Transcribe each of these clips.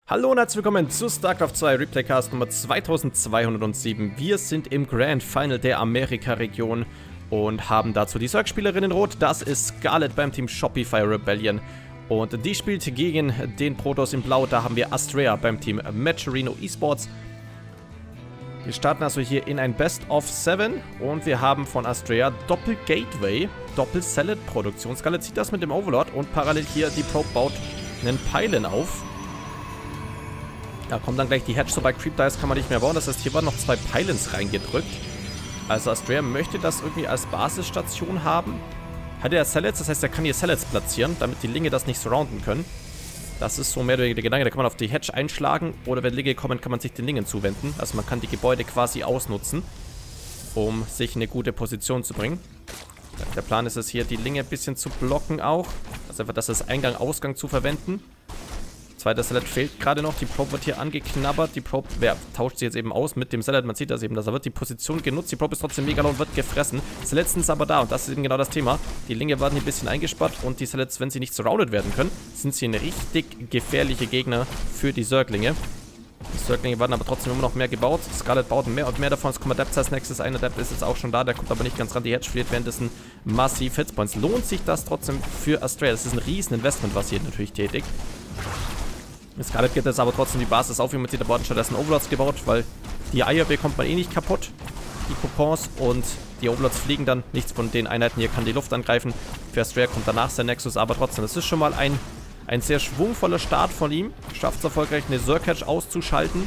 Hallo und herzlich willkommen zu StarCraft 2 Replaycast Nummer 2207. Wir sind im Grand Final der Amerika-Region und haben dazu die Zerg-Spielerin in Rot. Das ist Scarlet beim Team Shopify Rebellion. Und die spielt gegen den Protoss in Blau. Da haben wir Astrea beim Team Matcherino Esports. Wir starten also hier in ein Best of 7 und wir haben von Astrea Doppel-Gateway, Doppel-Salad-Produktion. Scarlet sieht das mit dem Overlord und parallel hier die Probe baut einen Pylon auf. Da kommt dann gleich die Hedge, so bei Creep Dice kann man nicht mehr bauen. Das heißt, hier waren noch 2 Pylons reingedrückt. Also Astrea möchte das irgendwie als Basisstation haben. Hat er Salads, das heißt, er kann hier Salads platzieren, damit die Linge das nicht surrounden können. Das ist so mehr oder weniger der Gedanke. Da kann man auf die Hedge einschlagen oder wenn Linge kommen, kann man sich den Lingen zuwenden. Also man kann die Gebäude quasi ausnutzen, um sich in eine gute Position zu bringen. Der Plan ist es hier, die Linge ein bisschen zu blocken auch. Also einfach das als Eingang, Ausgang zu verwenden. Zweiter Salad fehlt gerade noch. Die Probe wird hier angeknabbert. Die Probe tauscht sie jetzt eben aus mit dem Salad. Man sieht das eben, da wird die Position genutzt. Die Probe ist trotzdem mega low und wird gefressen. Salads sind aber da und das ist eben genau das Thema. Die Linge werden hier ein bisschen eingespannt und die Salads, wenn sie nicht surrounded werden können, sind sie ein richtig gefährliche Gegner für die Zerglinge. Die Zerglinge werden aber trotzdem immer noch mehr gebaut. Scarlet baut mehr und mehr davon. Es kommt Adepts als nächstes. Ein Adept ist jetzt auch schon da. Der kommt aber nicht ganz ran. Die Hedge verliert währenddessen massiv Hitspoints. Lohnt sich das trotzdem für Astrea? Das ist ein riesen Investment, was hier natürlich tätigt. Scarlet gibt jetzt aber trotzdem die Basis auf, wie man sieht, da wurden stattdessen Overlords gebaut, weil die Eier bekommt man eh nicht kaputt, die Coupons, und die Overlords fliegen dann, nichts von den Einheiten hier kann die Luft angreifen. Für Astrea kommt danach sein Nexus, aber trotzdem, das ist schon mal ein sehr schwungvoller Start von ihm. Schafft es erfolgreich, eine Zerg-Hedge auszuschalten.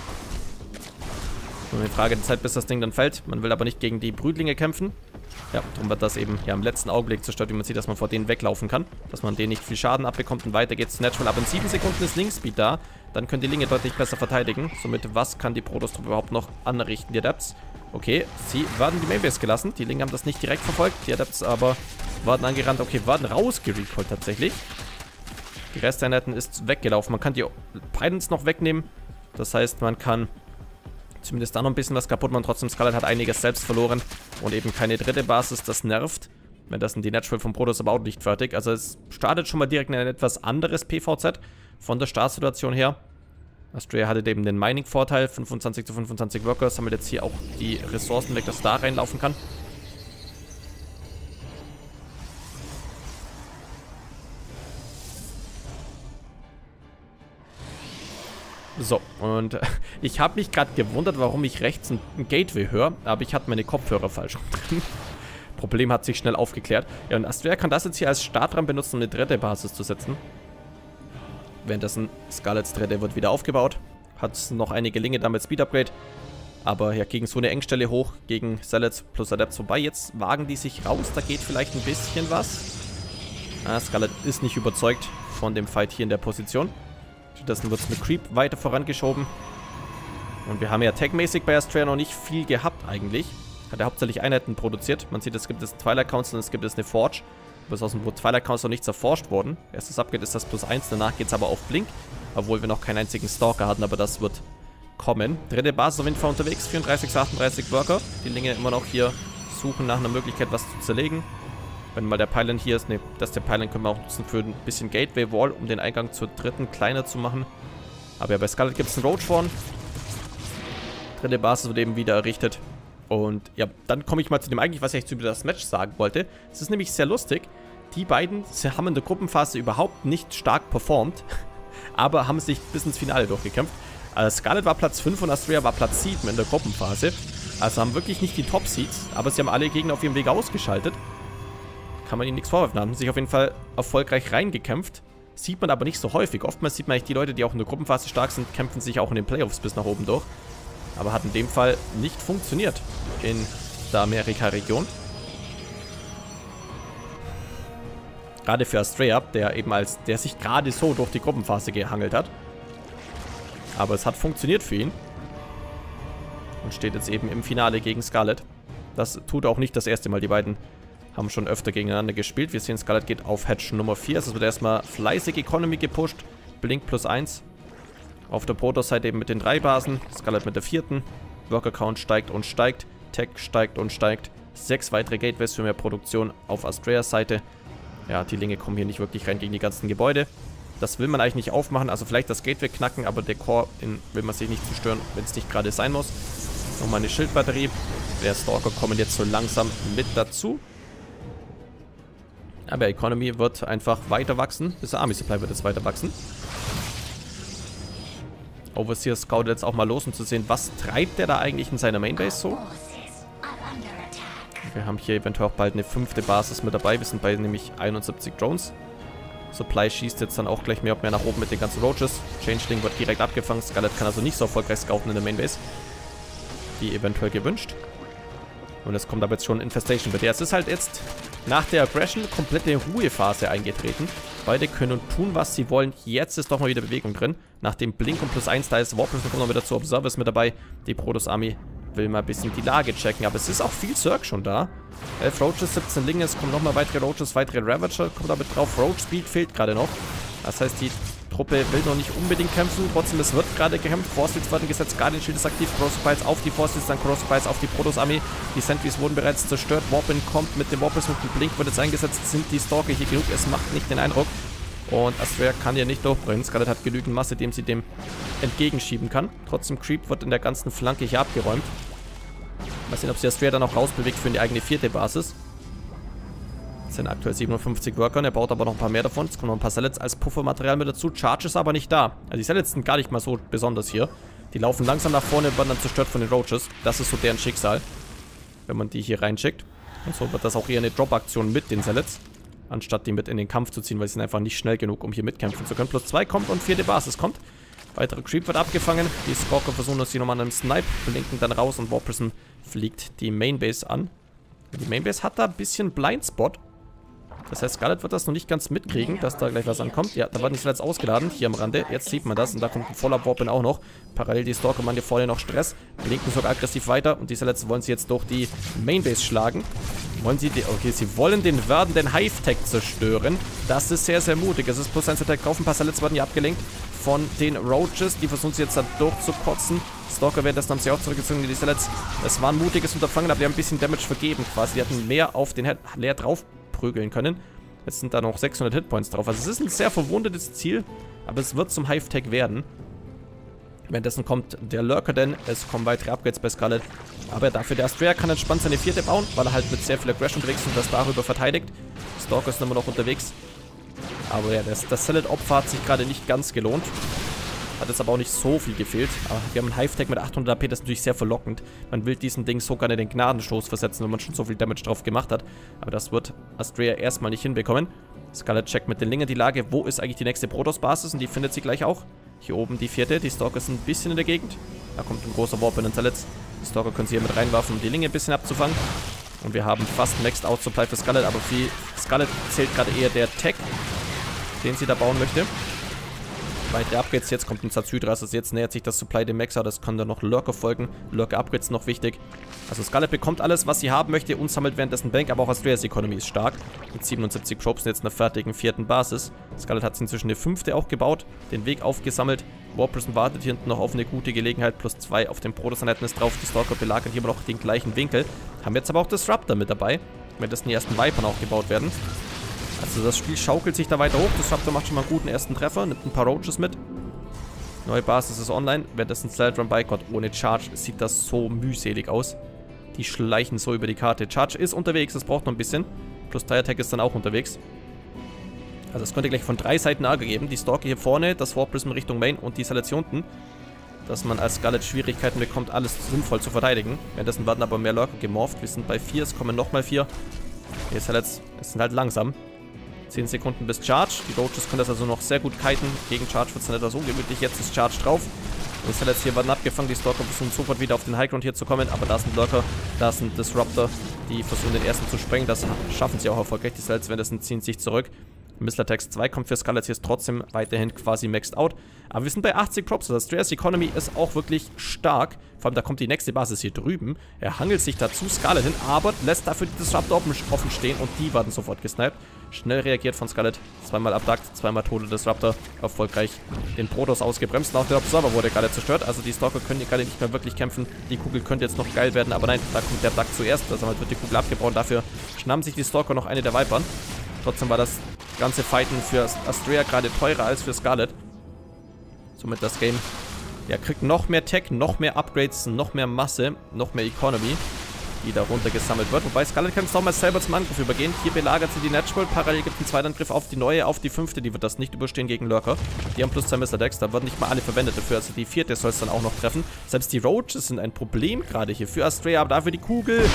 Nur eine Frage der Zeit, bis das Ding dann fällt. Man will aber nicht gegen die Brüdlinge kämpfen. Ja, darum wird das eben ja im letzten Augenblick zerstört, wie man sieht, dass man vor denen weglaufen kann. Dass man denen nicht viel Schaden abbekommt und weiter geht's Natural. Aber in 7 Sekunden ist Linkspeed da. Dann können die Linge deutlich besser verteidigen. Somit, was kann die Protoss-Truppe überhaupt noch anrichten? Die Adepts, okay, sie werden die Mainbase gelassen. Die Linge haben das nicht direkt verfolgt. Die Adepts aber werden angerannt. Okay, werden rausgerecallt tatsächlich. Die Resteinheiten ist weggelaufen. Man kann die Pylons noch wegnehmen. Das heißt, man kann zumindest da noch ein bisschen was kaputt machen. Trotzdem, Scarlet hat einiges selbst verloren. Und eben keine dritte Basis, das nervt. Wenn das sind die Natural vom Protoss aber auch nicht fertig. Also es startet schon mal direkt in ein etwas anderes PvZ von der Startsituation her. Astrea hatte eben den Mining-Vorteil. 25 zu 25 Workers. Sammelt jetzt hier auch die Ressourcen weg, dass da reinlaufen kann. So, und ich habe mich gerade gewundert, warum ich rechts ein Gateway höre, aber ich hatte meine Kopfhörer falsch drin. Problem hat sich schnell aufgeklärt. Ja, und Astrea kann das jetzt hier als Startrand benutzen, um eine dritte Basis zu setzen. Währenddessen Scarlets dritte wird wieder aufgebaut. Hat noch einige Linge damit Speed Upgrade. Aber ja, gegen so eine Engstelle hoch, gegen Salads plus Adepts vorbei. Jetzt wagen die sich raus, da geht vielleicht ein bisschen was. Scarlet ist nicht überzeugt von dem Fight hier in der Position. Stattdessen wird es mit Creep weiter vorangeschoben. Und wir haben ja tagmäßig bei Astrea noch nicht viel gehabt eigentlich. Hat er hauptsächlich Einheiten produziert. Man sieht, es gibt jetzt Twilight Council und es gibt jetzt eine Forge. Aber es ist aus dem Twilight Council noch nichts erforscht worden. Erstes Upgrade ist das +1, danach geht es aber auf Blink. Obwohl wir noch keinen einzigen Stalker hatten, aber das wird kommen. Dritte Basis auf jeden Fall unterwegs, 34 zu 38 Worker. Die Linge immer noch hier suchen nach einer Möglichkeit, was zu zerlegen. Wenn mal der Pylon hier ist, ne, der Pylon können wir auch nutzen für ein bisschen Gateway Wall, um den Eingang zur dritten kleiner zu machen. Aber ja, bei Scarlet gibt es einen Roach-Spawn. Dritte Basis wird eben wieder errichtet. Und ja, dann komme ich mal zu dem eigentlich, was ich über das Match sagen wollte. Es ist nämlich sehr lustig. Die beiden haben in der Gruppenphase überhaupt nicht stark performt, aber haben sich bis ins Finale durchgekämpft. Scarlet war Platz 5 und Astrea war Platz 7 in der Gruppenphase. Also haben wirklich nicht die Top-Seeds, aber sie haben alle Gegner auf ihrem Weg ausgeschaltet. Kann man ihnen nichts vorwerfen. Haben sich auf jeden Fall erfolgreich reingekämpft. Sieht man aber nicht so häufig. Oftmals sieht man eigentlich die Leute, die auch in der Gruppenphase stark sind, kämpfen sich auch in den Playoffs bis nach oben durch. Aber hat in dem Fall nicht funktioniert in der Amerika-Region. Gerade für Astrea, der sich gerade so durch die Gruppenphase gehangelt hat. Aber es hat funktioniert für ihn. Und steht jetzt eben im Finale gegen Scarlet. Das tut auch nicht das erste Mal. Die beiden haben schon öfter gegeneinander gespielt. Wir sehen, Scarlet geht auf Hedge Nummer 4. Also es wird erstmal fleißig Economy gepusht. Blink +1. Auf der Protoss-Seite eben mit den 3 Basen. Scarlet mit der 4. Worker-Count steigt und steigt. Tech steigt und steigt. 6 weitere Gateways für mehr Produktion auf Astreas Seite. Ja, die Linge kommen hier nicht wirklich rein gegen die ganzen Gebäude. Das will man eigentlich nicht aufmachen. Also vielleicht das Gateway knacken, aber der Core, den will man sich nicht zerstören, wenn es nicht gerade sein muss. Nochmal eine Schildbatterie. Der Stalker kommen jetzt so langsam mit dazu. Aber Economy wird einfach weiter wachsen. Bis der Army Supply wird jetzt weiter wachsen. Overseer Scout jetzt auch mal los, um zu sehen, was treibt der da eigentlich in seiner Mainbase so. Wir haben hier eventuell auch bald eine 5. Basis mit dabei. Wir sind bei nämlich 71 Drones. Supply schießt jetzt dann auch gleich mehr und mehr nach oben mit den ganzen Roaches. Changeling wird direkt abgefangen. Scarlet kann also nicht so erfolgreich scouten in der Mainbase, wie eventuell gewünscht. Und es kommt aber jetzt schon Infestation bei der. Es ist halt jetzt nach der Aggression komplette Ruhephase eingetreten. Beide können tun, was sie wollen. Jetzt ist doch mal wieder Bewegung drin. Nach dem Blink und +1, da ist Warpers, kommt noch wieder zu Observers mit dabei. Die Protoss Army will mal ein bisschen die Lage checken. Aber es ist auch viel Zerg schon da. 11 Roaches, 17 Linge. Es kommen nochmal weitere Roaches, weitere Ravager. Kommt damit drauf. Roach Speed fehlt gerade noch. Das heißt, die Truppe will noch nicht unbedingt kämpfen. Trotzdem, es wird gerade gekämpft. Force-Fields werden gesetzt. Guardian Shield ist aktiv. Crossfires auf die Force-Fields, dann Crossfires auf die Protoss-Armee. Die Sentries wurden bereits zerstört. Warpin kommt mit dem Warpers und dem Blink wird jetzt eingesetzt. Sind die Stalker hier genug? Es macht nicht den Eindruck. Und Astrea kann ja nicht durchbringen. Scarlet hat genügend Masse, dem sie dem entgegenschieben kann. Trotzdem, Creep wird in der ganzen Flanke hier abgeräumt. Mal sehen, ob sie Astrea dann auch rausbewegt für die eigene 4. Basis. Es sind aktuell 57 Worker. Er baut aber noch ein paar mehr davon. Jetzt kommen noch ein paar Sallets als Puffermaterial mit dazu. Charge ist aber nicht da. Also die Sallets sind gar nicht mal so besonders hier. Die laufen langsam nach vorne, werden dann zerstört von den Roaches. Das ist so deren Schicksal, wenn man die hier reinschickt. Und so wird das auch eher eine Drop-Aktion mit den Sallets, anstatt die mit in den Kampf zu ziehen, weil sie sind einfach nicht schnell genug, um hier mitkämpfen zu können. +2 kommt und 4. Basis kommt. Weitere Creep wird abgefangen. Die Stalker versuchen uns hier nochmal an einem Snipe, blinken dann raus und Warprison fliegt die Mainbase an. Die Mainbase hat da ein bisschen Blindspot. Das heißt, Scarlet wird das noch nicht ganz mitkriegen, dass da gleich was ankommt. Ja, da waren die Slides ausgeladen, hier am Rande. Jetzt sieht man das und da kommt ein voller Warpin auch noch. Parallel die Stalker machen hier vorne noch Stress. Blinken sogar aggressiv weiter und die Slides wollen sie jetzt durch die Mainbase schlagen. Wollen sie die... Okay, sie wollen den werdenden Hive-Tech zerstören. Das ist sehr, sehr mutig. Es ist +1 Attack drauf. Ein paar Slides werden hier abgelenkt von den Roaches. Die versuchen sie jetzt da durchzukotzen. Stalker währenddessen haben sie auch zurückgezogen. Die Slides, das war ein mutiges Unterfangen, aber die haben ein bisschen Damage vergeben quasi. Die hatten mehr auf den Head leer drauf prügeln können. Jetzt sind da noch 600 Hitpoints drauf. Also es ist ein sehr verwundetes Ziel, aber es wird zum Hive-Tech werden. Währenddessen kommt der Lurker, denn es kommen weitere Upgrades bei Scarlet. Aber dafür der Astrea kann entspannt seine 4. bauen, weil er halt mit sehr viel Aggression unterwegs ist und das darüber verteidigt. Stalker ist immer noch unterwegs. Aber ja, das Salad-Opfer hat sich gerade nicht ganz gelohnt. Hat jetzt aber auch nicht so viel gefehlt. Aber wir haben einen Hive-Tech mit 800 AP, das ist natürlich sehr verlockend. Man will diesen Ding so gerne in den Gnadenstoß versetzen, wenn man schon so viel Damage drauf gemacht hat. Aber das wird Astrea erstmal nicht hinbekommen. Scarlet checkt mit den Lingen die Lage. Wo ist eigentlich die nächste Protoss-Basis? Und die findet sie gleich auch. Hier oben die 4. Die Stalker sind ein bisschen in der Gegend. Da kommt ein großer Warp in den Sallets. Die Stalker können sie hier mit reinwerfen, um die Linge ein bisschen abzufangen. Und wir haben fast Maxed Out Supply für Scarlet. Aber für Scarlet zählt gerade eher der Tech, den sie da bauen möchte. Weitere Upgrades, jetzt kommt ein Zazydras, also jetzt nähert sich das Supply dem Maxer, das kann dann noch Lurker folgen. Lurker-Upgrades noch wichtig. Also Scarlet bekommt alles, was sie haben möchte und sammelt währenddessen Bank, aber auch Astreas Economy ist stark. Mit 77 Probes und jetzt einer fertigen 4. Basis. Scarlet hat inzwischen eine 5. auch gebaut, den Weg aufgesammelt. Warprison wartet hier hinten noch auf eine gute Gelegenheit, +2 auf den Protoss-Anheiten drauf. Die Stalker belagern hier immer noch den gleichen Winkel. Haben jetzt aber auch Disruptor mit dabei, wenn das die ersten Vipern auch gebaut werden. Also das Spiel schaukelt sich da weiter hoch. Disruptor macht schon mal einen guten ersten Treffer. Nimmt ein paar Roaches mit. Neue Basis ist online. Währenddessen Slide Run beikommt ohne Charge, sieht das so mühselig aus. Die schleichen so über die Karte. Charge ist unterwegs, das braucht noch ein bisschen. +3 Attack ist dann auch unterwegs. Also es könnte gleich von 3 Seiten Ärger geben. Die Stalker hier vorne, das Warp Prism Richtung Main und die Sallets hier unten. Dass man als Scarlet Schwierigkeiten bekommt, alles sinnvoll zu verteidigen. Währenddessen werden aber mehr Lurker gemorpht. Wir sind bei 4, es kommen nochmal 4. Die Sallets sind halt langsam. 10 Sekunden bis Charge. Die Roaches können das also noch sehr gut kiten. Gegen Charge wird es dann etwas ungemütlich. Jetzt ist Charge drauf. Die Sallets hier werden abgefangen. Die Stalker versuchen sofort wieder auf den Highground hier zu kommen. Aber da sind Lurker, da sind Disruptor. Die versuchen den ersten zu sprengen. Das schaffen sie auch erfolgreich. Die Sallets währenddessen ziehen sich zurück. Missler Text 2 kommt für Scarlet, hier ist trotzdem weiterhin quasi maxed out. Aber wir sind bei 80 Props. Das Astreas Economy ist auch wirklich stark. Vor allem, da kommt die nächste Basis hier drüben. Er hangelt sich dazu Scarlet hin, aber lässt dafür die Disruptor offen stehen und die werden sofort gesniped. Schnell reagiert von Scarlet. Zweimal Abduct, zweimal tote Disruptor. Erfolgreich den Protoss ausgebremst. Und auch der Observer wurde gerade zerstört. Also die Stalker können hier gerade nicht mehr wirklich kämpfen. Die Kugel könnte jetzt noch geil werden, aber nein, da kommt der Abduct zuerst. Also wird die Kugel abgebaut. Dafür schnappen sich die Stalker noch eine der Vipern. Trotzdem war das ganze Fighten für Astrea gerade teurer als für Scarlet. Somit das Game, ja, kriegt noch mehr Tech, noch mehr Upgrades, noch mehr Masse, noch mehr Economy, die da runtergesammelt wird. Wobei Scarlet kann jetzt nochmal selber zum Angriff übergehen. Hier belagert sie die Natural. Parallel gibt es einen Zweitangriff auf die neue, auf die 5. Die wird das nicht überstehen gegen Lurker. Die haben plus 2 Mr. Dex. Da werden nicht mal alle verwendet dafür. Also die 4. soll es dann auch noch treffen. Selbst die Roaches sind ein Problem gerade hier für Astrea, aber dafür die Kugel.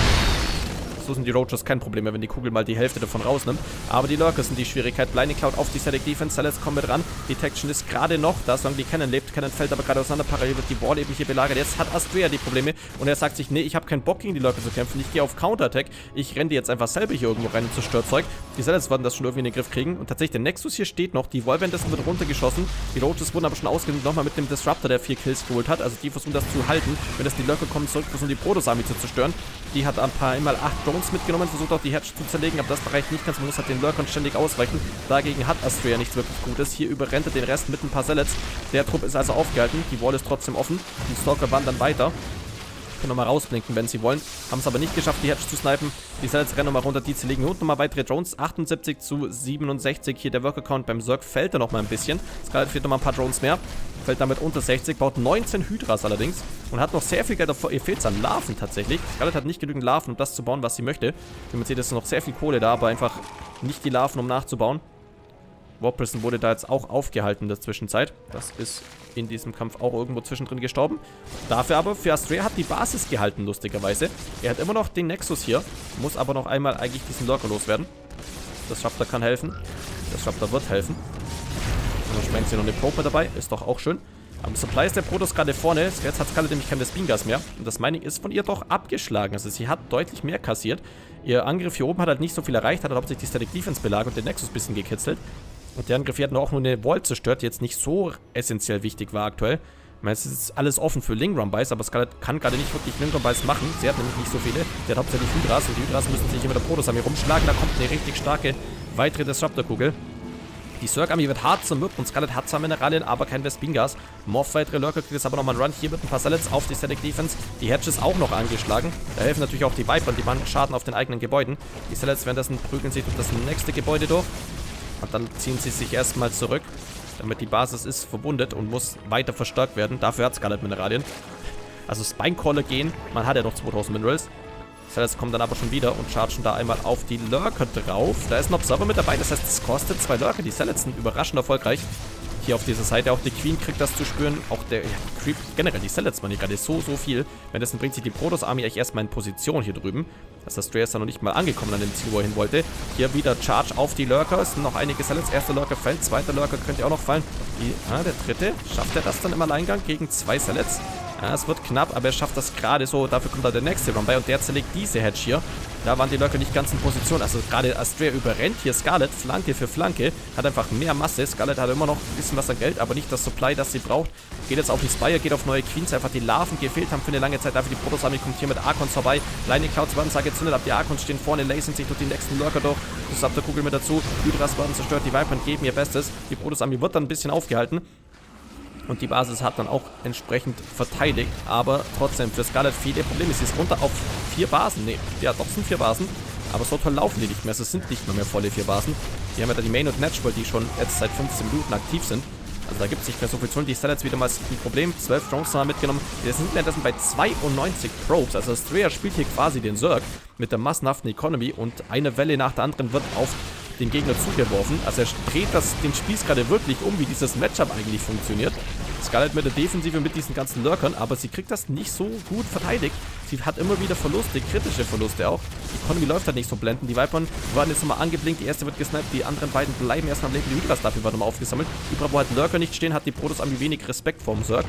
So sind die Roaches kein Problem mehr, wenn die Kugel mal die Hälfte davon rausnimmt. Aber die Lurker sind die Schwierigkeit. Blinding Cloud auf die Static Defense. Celeste kommt mit ran. Detection ist gerade noch da, solange die Cannon lebt. Cannon fällt aber gerade auseinander. Parallel wird die Wall eben hier belagert. Jetzt hat Astrea die Probleme und er sagt sich, nee, ich habe keinen Bock gegen die Lurker zu kämpfen. Ich gehe auf Counterattack. Ich renne die jetzt einfach selber hier irgendwo rein und zerstöre Zeug. Die Celeste werden das schon irgendwie in den Griff kriegen. Und tatsächlich, der Nexus hier steht noch. Die Wall währenddessen wird runtergeschossen. Die Roaches wurden aber schon ausgenutzt. Nochmal mit dem Disruptor, der 4 Kills geholt hat. Also die versuchen das zu halten. Wenn das die Lurker kommen zurück, versuchen die Protoss-Army zu zerstören. Die hat ein paar einmal 8 Drones mitgenommen, versucht auch die Hedge zu zerlegen, aber das reicht nicht ganz. Man muss halt den Lurkern ständig ausweichen. Dagegen hat Astrea nichts wirklich Gutes. Hier überrennt er den Rest mit ein paar Zealots. Der Trupp ist also aufgehalten. Die Wall ist trotzdem offen. Die Stalker wandern weiter. Können nochmal rausblinken, wenn sie wollen. Haben es aber nicht geschafft, die Hedge zu snipen. Die Zealots rennen nochmal runter, die zerlegen unten nochmal weitere Drones. 78 zu 67. Hier der Worker-Count beim Zerg fällt er nochmal ein bisschen. Scarlet fehlt nochmal ein paar Drones mehr. Fällt damit unter 60, baut 19 Hydras allerdings und hat noch sehr viel Geld davor. Ihr fehlt es an Larven tatsächlich. Scarlet hat nicht genügend Larven, um das zu bauen, was sie möchte. Wie man sieht, ist noch sehr viel Kohle da, aber einfach nicht die Larven, um nachzubauen. Warprison wurde da jetzt auch aufgehalten in der Zwischenzeit. Das ist in diesem Kampf auch irgendwo zwischendrin gestorben. Dafür aber für Astrea hat die Basis gehalten, lustigerweise. Er hat immer noch den Nexus hier, muss aber noch einmal eigentlich diesen Lurker loswerden. Das Disruptor kann helfen. Das Disruptor wird helfen. Und dann sprengt sie noch eine Probe mit dabei. Ist doch auch schön. Am Supply ist der Protoss gerade vorne. Jetzt hat Scarlet nämlich kein Vespin-Gas mehr. Und das Mining ist von ihr doch abgeschlagen. Also sie hat deutlich mehr kassiert. Ihr Angriff hier oben hat halt nicht so viel erreicht. Hat halt hauptsächlich die Static Defense belagert und den Nexus ein bisschen gekitzelt. Und der Angriff hier hat auch nur eine Wall zerstört, die jetzt nicht so essentiell wichtig war aktuell. Ich meine, es ist alles offen für Ling-Rumbies, aber Scarlet kann gerade nicht wirklich Ling-Rumbies machen. Sie hat nämlich nicht so viele. Sie hat hauptsächlich Hydras und die Hydras müssen sich hier mit der Protoss-Armee rumschlagen. Da kommt eine richtig starke weitere Disruptor-Kugel. Die Zerg-Armee wird hart zermürbt und Scarlet hat zwar Mineralien, aber kein Vespin-Gas. Morph weitere Lurker kriegt jetzt aber nochmal einen Run. Hier mit ein paar Zealots auf die Static Defense. Die Hedge ist auch noch angeschlagen. Da helfen natürlich auch die Viper und die machen Schaden auf den eigenen Gebäuden. Die Zealots währenddessen prügeln sich durch das nächste Gebäude durch. Und dann ziehen sie sich erstmal zurück, damit die Basis ist verwundet und muss weiter verstärkt werden. Dafür hat Scarlet Mineralien. Also Spinecaller gehen. Man hat ja noch 2000 Minerals. Zealots kommen dann aber schon wieder und chargen da einmal auf die Lurker drauf. Da ist ein Observer mit dabei, das heißt, es kostet 2 Lurker. Die Zealots sind überraschend erfolgreich. Hier auf dieser Seite auch die Queen kriegt das zu spüren. Auch der Creep, generell die Zealots waren hier gerade so viel. Währenddessen bringt sich die Protoss-Armee eigentlich erstmal in Position hier drüben. Das Astrea ist da noch nicht mal angekommen an dem Ziel, wo er hin wollte. Hier wieder Charge auf die Lurker. Es sind noch einige Zealots. Erster Lurker fällt, zweiter Lurker könnte auch noch fallen. Der dritte, schafft er das dann im Alleingang gegen 2 Zealots? Ja, es wird knapp, aber er schafft das gerade so. Dafür kommt da der nächste Run bei und der zerlegt diese Hedge hier. Da waren die Lurker nicht ganz in Position. Also gerade Astrea überrennt hier Scarlet, Flanke für Flanke. Hat einfach mehr Masse. Scarlet hat immer noch ein bisschen was an Geld, aber nicht das Supply, das sie braucht. Geht jetzt auf die Spire, geht auf neue Queens. Einfach die Larven gefehlt haben für eine lange Zeit. Dafür die Protoss-Armee kommt hier mit Archons vorbei. Lightning Clouds werden zwar gezündet ab. Die Archons stehen vorne, lasern sich durch die nächsten Lurker durch. Das ist der Kugel mit dazu. Hydras werden zerstört. Die Viper geben ihr Bestes. Die Protoss-Armee wird dann ein bisschen aufgehalten. Und die Basis hat dann auch entsprechend verteidigt. Aber trotzdem, für Scarlet viele Probleme. Sie ist runter auf 4 Basen. Ne, ja, doch, sind 4 Basen. Aber so toll laufen die nicht mehr. Es sind nicht mehr volle 4 Basen. Die haben ja da die Main und Natural, die schon jetzt seit 15 Minuten aktiv sind. Also da gibt es nicht mehr so viel zu tun. Die Zealots wieder mal ein Problem. 12 Drones haben wir mitgenommen. Wir sind währenddessen bei 92 Probes. Also Astrea spielt hier quasi den Zerg mit der massenhaften Economy. Und eine Welle nach der anderen wird auf den Gegner zugeworfen. Also er dreht den Spieß gerade wirklich um, wie dieses Matchup eigentlich funktioniert. Scarlet mit der Defensive mit diesen ganzen Lurkern, aber sie kriegt das nicht so gut verteidigt. Sie hat immer wieder Verluste, kritische Verluste auch. Die Economy läuft halt nicht so blendend. Die Vipern waren jetzt nochmal angeblinkt, die erste wird gesniped, die anderen beiden bleiben erstmal am Leben. Die Hydras dafür werden nochmal aufgesammelt. Überall, wo halt Lurker nicht stehen, hat die Protoss-Armee wenig Respekt vor dem Zerg.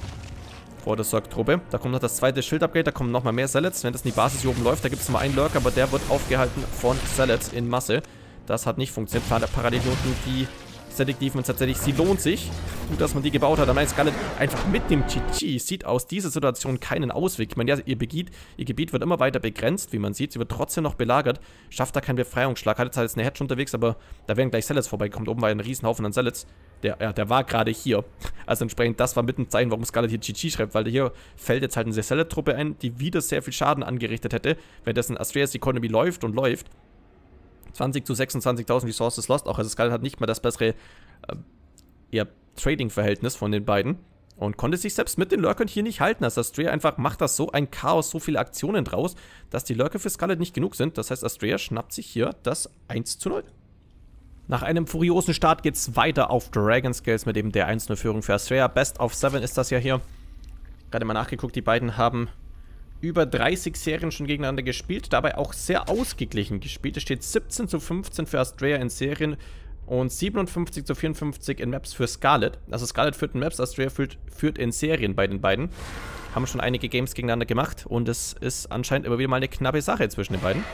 Vor der Zerg-Truppe. Da kommt noch das zweite Schild-Upgrade, da kommen nochmal mehr Zealots. Wenn das in die Basis hier oben läuft, da gibt es mal einen Lurker, aber der wird aufgehalten von Zealots in Masse. Das hat nicht funktioniert. Parallel hier unten die Static Defense tatsächlich. Sie lohnt sich. Gut, dass man die gebaut hat. Aber nein, Scarlet einfach mit dem GG sieht aus dieser Situation keinen Ausweg. Ich meine, ja, ihr Gebiet wird immer weiter begrenzt, wie man sieht. Sie wird trotzdem noch belagert. Schafft da keinen Befreiungsschlag. Hat jetzt halt eine Hedge unterwegs, aber da werden gleich Zealots vorbeikommen. Oben war ein Riesenhaufen an Zealots. Der war gerade hier. Also entsprechend, das war mit ein Zeichen, warum Scarlet hier GG schreibt, weil hier fällt jetzt halt eine Zealot-Truppe ein, die wieder sehr viel Schaden angerichtet hätte, währenddessen Astrea's Economy läuft und läuft. 20 zu 26.000 Resources lost. Auch also Scarlet hat nicht mal das bessere Trading-Verhältnis von den beiden. Und konnte sich selbst mit den Lurkern hier nicht halten. Also Astrea einfach macht das so ein Chaos, so viele Aktionen draus, dass die Lurker für Scarlet nicht genug sind. Das heißt, Astrea schnappt sich hier das 1:0. Nach einem furiosen Start geht es weiter auf Dragon Scales mit eben der 1:0-Führung für Astrea. Best of 7 ist das ja hier. Gerade mal nachgeguckt, die beiden haben über 30 Serien schon gegeneinander gespielt, dabei auch sehr ausgeglichen gespielt. Es steht 17 zu 15 für Astrea in Serien und 57 zu 54 in Maps für Scarlet. Also Scarlet führt in Maps, Astrea führt in Serien bei den beiden. Haben schon einige Games gegeneinander gemacht und es ist anscheinend immer wieder mal eine knappe Sache zwischen den beiden.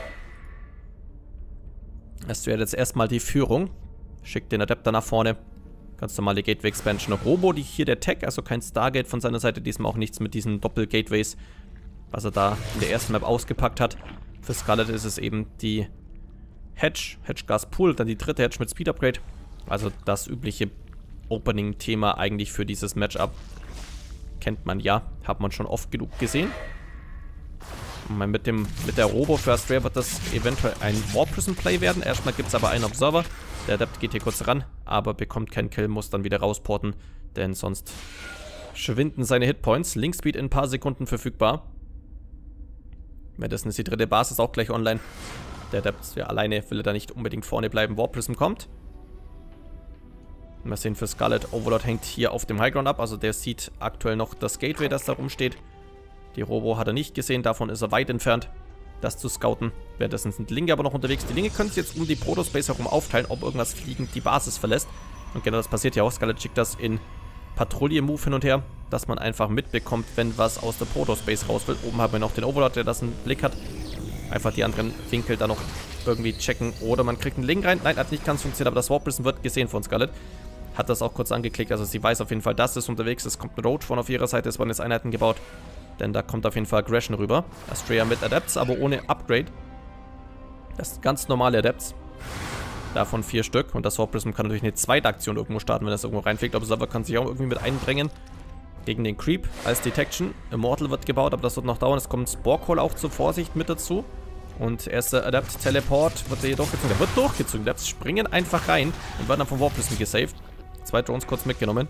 Astrea hat jetzt erstmal die Führung, schickt den Adapter nach vorne. Ganz normale Gateway-Expansion. Robo, die hier der Tech, also kein Stargate von seiner Seite, diesmal auch nichts mit diesen Doppel-Gateways, was er da in der ersten Map ausgepackt hat. Für Scarlet ist es eben die Hedge-Gas-Pool, dann die dritte Hedge mit Speed-Upgrade. Also das übliche Opening-Thema eigentlich für dieses Matchup. Kennt man ja, hat man schon oft genug gesehen. Und mit der Robo für Astrea wird das eventuell ein Warp Prism Play werden. Erstmal gibt es aber einen Observer. Der Adept geht hier kurz ran, aber bekommt keinen Kill, muss dann wieder rausporten, denn sonst schwinden seine Hitpoints. Linkspeed in ein paar Sekunden verfügbar. Währenddessen ist die dritte Basis auch gleich online. Der Adept, ja, alleine will er da nicht unbedingt vorne bleiben. Warp Prism kommt. Mal sehen, für Scarlet, Overlord hängt hier auf dem Highground ab, also der sieht aktuell noch das Gateway, das da rumsteht. Die Robo hat er nicht gesehen, davon ist er weit entfernt, das zu scouten. Währenddessen sind Linge aber noch unterwegs. Die Linge können sich jetzt um die Protospace herum aufteilen, ob irgendwas fliegend die Basis verlässt. Und genau das passiert ja auch. Scarlet schickt das in Patrouille-Move hin und her, dass man einfach mitbekommt, wenn was aus der Protospace raus will. Oben haben wir noch den Overlord, der das im Blick hat. Einfach die anderen Winkel da noch irgendwie checken. Oder man kriegt einen Link rein. Nein, hat nicht ganz funktioniert, aber das Warp Prism wird gesehen von Scarlet. Hat das auch kurz angeklickt, also sie weiß auf jeden Fall, dass es unterwegs ist. Es kommt ein Roach von auf ihrer Seite, es wurden jetzt Einheiten gebaut. Denn da kommt auf jeden Fall Aggression rüber. Astrea mit Adepts, aber ohne Upgrade. Das sind ganz normale Adepts. Davon 4 Stück. Und das Warp Prism kann natürlich eine zweite Aktion irgendwo starten, wenn das irgendwo reinfliegt. Observer kann sich auch irgendwie mit einbringen. Gegen den Creep als Detection. Immortal wird gebaut, aber das wird noch dauern. Es kommt Sporkhole auch zur Vorsicht mit dazu. Und erster Adept Teleport wird hier durchgezogen. Der wird durchgezogen. Die Adepts springen einfach rein und werden dann vom Warp Prism gesaved. 2 Drones kurz mitgenommen.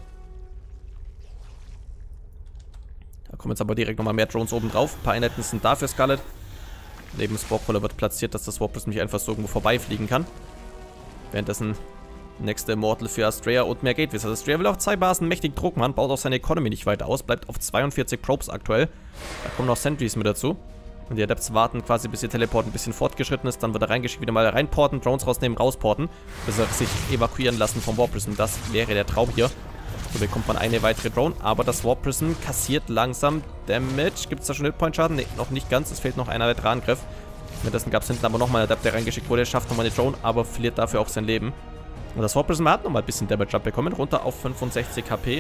Da kommen jetzt aber direkt nochmal mehr Drones oben drauf. Ein paar Einheiten sind da für Scarlet. Neben Sporkroller wird platziert, dass das Warp Prism nicht einfach so irgendwo vorbeifliegen kann. Währenddessen nächste Immortal für Astrea und mehr Gateways. Also Astrea will auf 2 Basen mächtig Druck machen, baut auch seine Economy nicht weiter aus, bleibt auf 42 Probes aktuell. Da kommen noch Sentries mit dazu. Und die Adepts warten quasi, bis ihr Teleport ein bisschen fortgeschritten ist. Dann wird er reingeschickt, wieder mal reinporten, Drones rausnehmen, rausporten, bis er sich evakuieren lassen vom Warp Prism. Das wäre der Traum hier. So bekommt man eine weitere Drone, aber das Warp Prism kassiert langsam Damage. Gibt es da schon Hitpoint-Schaden? Ne, noch nicht ganz. Es fehlt noch einer weiterer Angriff. Währenddessen gab es hinten aber nochmal einen Adept, der reingeschickt wurde. Schafft nochmal eine Drone, aber verliert dafür auch sein Leben. Und das Warp Prism hat nochmal ein bisschen Damage abbekommen. Runter auf 65 HP.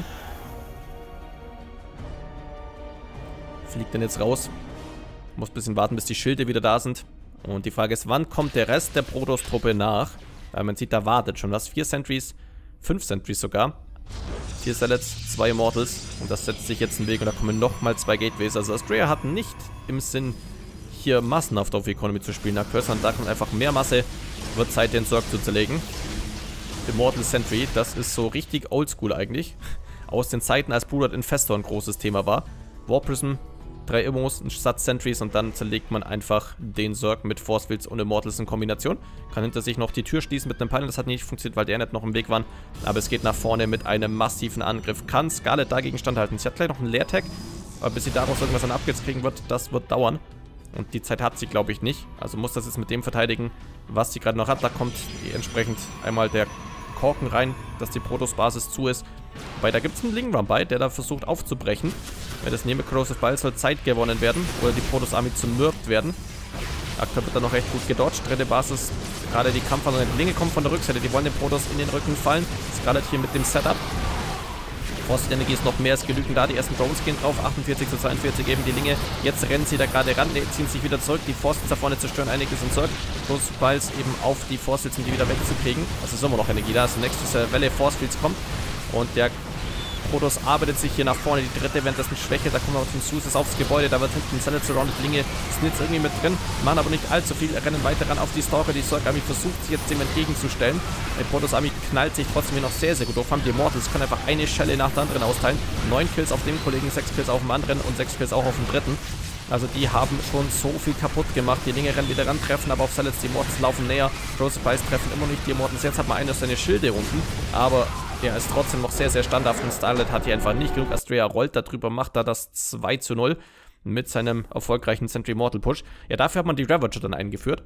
Fliegt dann jetzt raus. Muss ein bisschen warten, bis die Schilde wieder da sind. Und die Frage ist, wann kommt der Rest der Protoss-Truppe nach? Weil man sieht, da wartet schon was. 4 Sentries, 5 Sentries sogar. 4 Zealots, 2 Immortals. Und das setzt sich jetzt in den Weg und da kommen nochmal 2 Gateways. Also Astrea hat nicht im Sinn, hier massenhaft auf Economy zu spielen aktuell, sondern da kommt einfach mehr Masse. Wird Zeit, den Zerg zu zerlegen. Immortal Sentry, das ist so richtig oldschool eigentlich. Aus den Zeiten, als Brood Infestor ein großes Thema war. Warp Prism, 3 Immos, ein Satz Sentries und dann zerlegt man einfach den Zerg mit Force Fields und Immortals in Kombination. Kann hinter sich noch die Tür schließen mit einem Panel, das hat nicht funktioniert, weil der nicht noch im Weg waren. Aber es geht nach vorne mit einem massiven Angriff. Kann Scarlet dagegen standhalten? Sie hat gleich noch einen Leertag, aber bis sie daraus irgendwas an Upgrades kriegen wird, das wird dauern. Und die Zeit hat sie, glaube ich, nicht. Also muss das jetzt mit dem verteidigen, was sie gerade noch hat. Da kommt entsprechend einmal der Korken rein, dass die Protoss-Basis zu ist. Wobei, da gibt es einen Link-Run bei, der da versucht aufzubrechen. Wenn das neben Corrosive Bile soll Zeit gewonnen werden oder die Protoss-Armee zermürbt werden. Aktuell wird da noch recht gut gedodged. Dritte Basis, gerade die Kampfwand und die Linge kommen von der Rückseite. Die wollen den Protoss in den Rücken fallen. Scarlet hier mit dem Setup. Force-Energie ist noch mehr als genügend da. Die ersten Drones gehen drauf. 48 zu 42 eben die Linge. Jetzt rennen sie da gerade ran. Die ziehen sich wieder zurück. Die Forces da vorne zerstören einiges im Zurück. Corrosive Biles eben auf die Forces, um die wieder wegzukriegen. Also ist immer noch Energie da. Also nächstes Welle Force Fields kommt. Und der Protoss arbeitet sich hier nach vorne, die dritte währenddessen Schwäche, da kommen wir zum Zeus aufs Gebäude, da wird hinten Salad surrounded, Linge sind jetzt irgendwie mit drin, machen aber nicht allzu viel, rennen weiter ran auf die Stalker, die Zerg Army versucht sich jetzt dem entgegenzustellen. Die Protoss Army knallt sich trotzdem hier noch sehr, sehr gut auf, haben die Immortals, können einfach eine Schelle nach der anderen austeilen, 9 Kills auf dem Kollegen, 6 Kills auf dem anderen und 6 Kills auch auf dem dritten. Also die haben schon so viel kaputt gemacht. Die Linge rennen wieder ran, treffen aber auf Salads. Die Immortals laufen näher. Joseph Weiss treffen immer nicht die Immortals. Jetzt hat man einer seine Schilde unten. Aber er ist trotzdem noch sehr, sehr standhaft. Und Starlet hat hier einfach nicht genug. Astrea rollt da drüber, macht da das 2:0 mit seinem erfolgreichen Sentry Mortal Push. Ja, dafür hat man die Ravager dann eingeführt.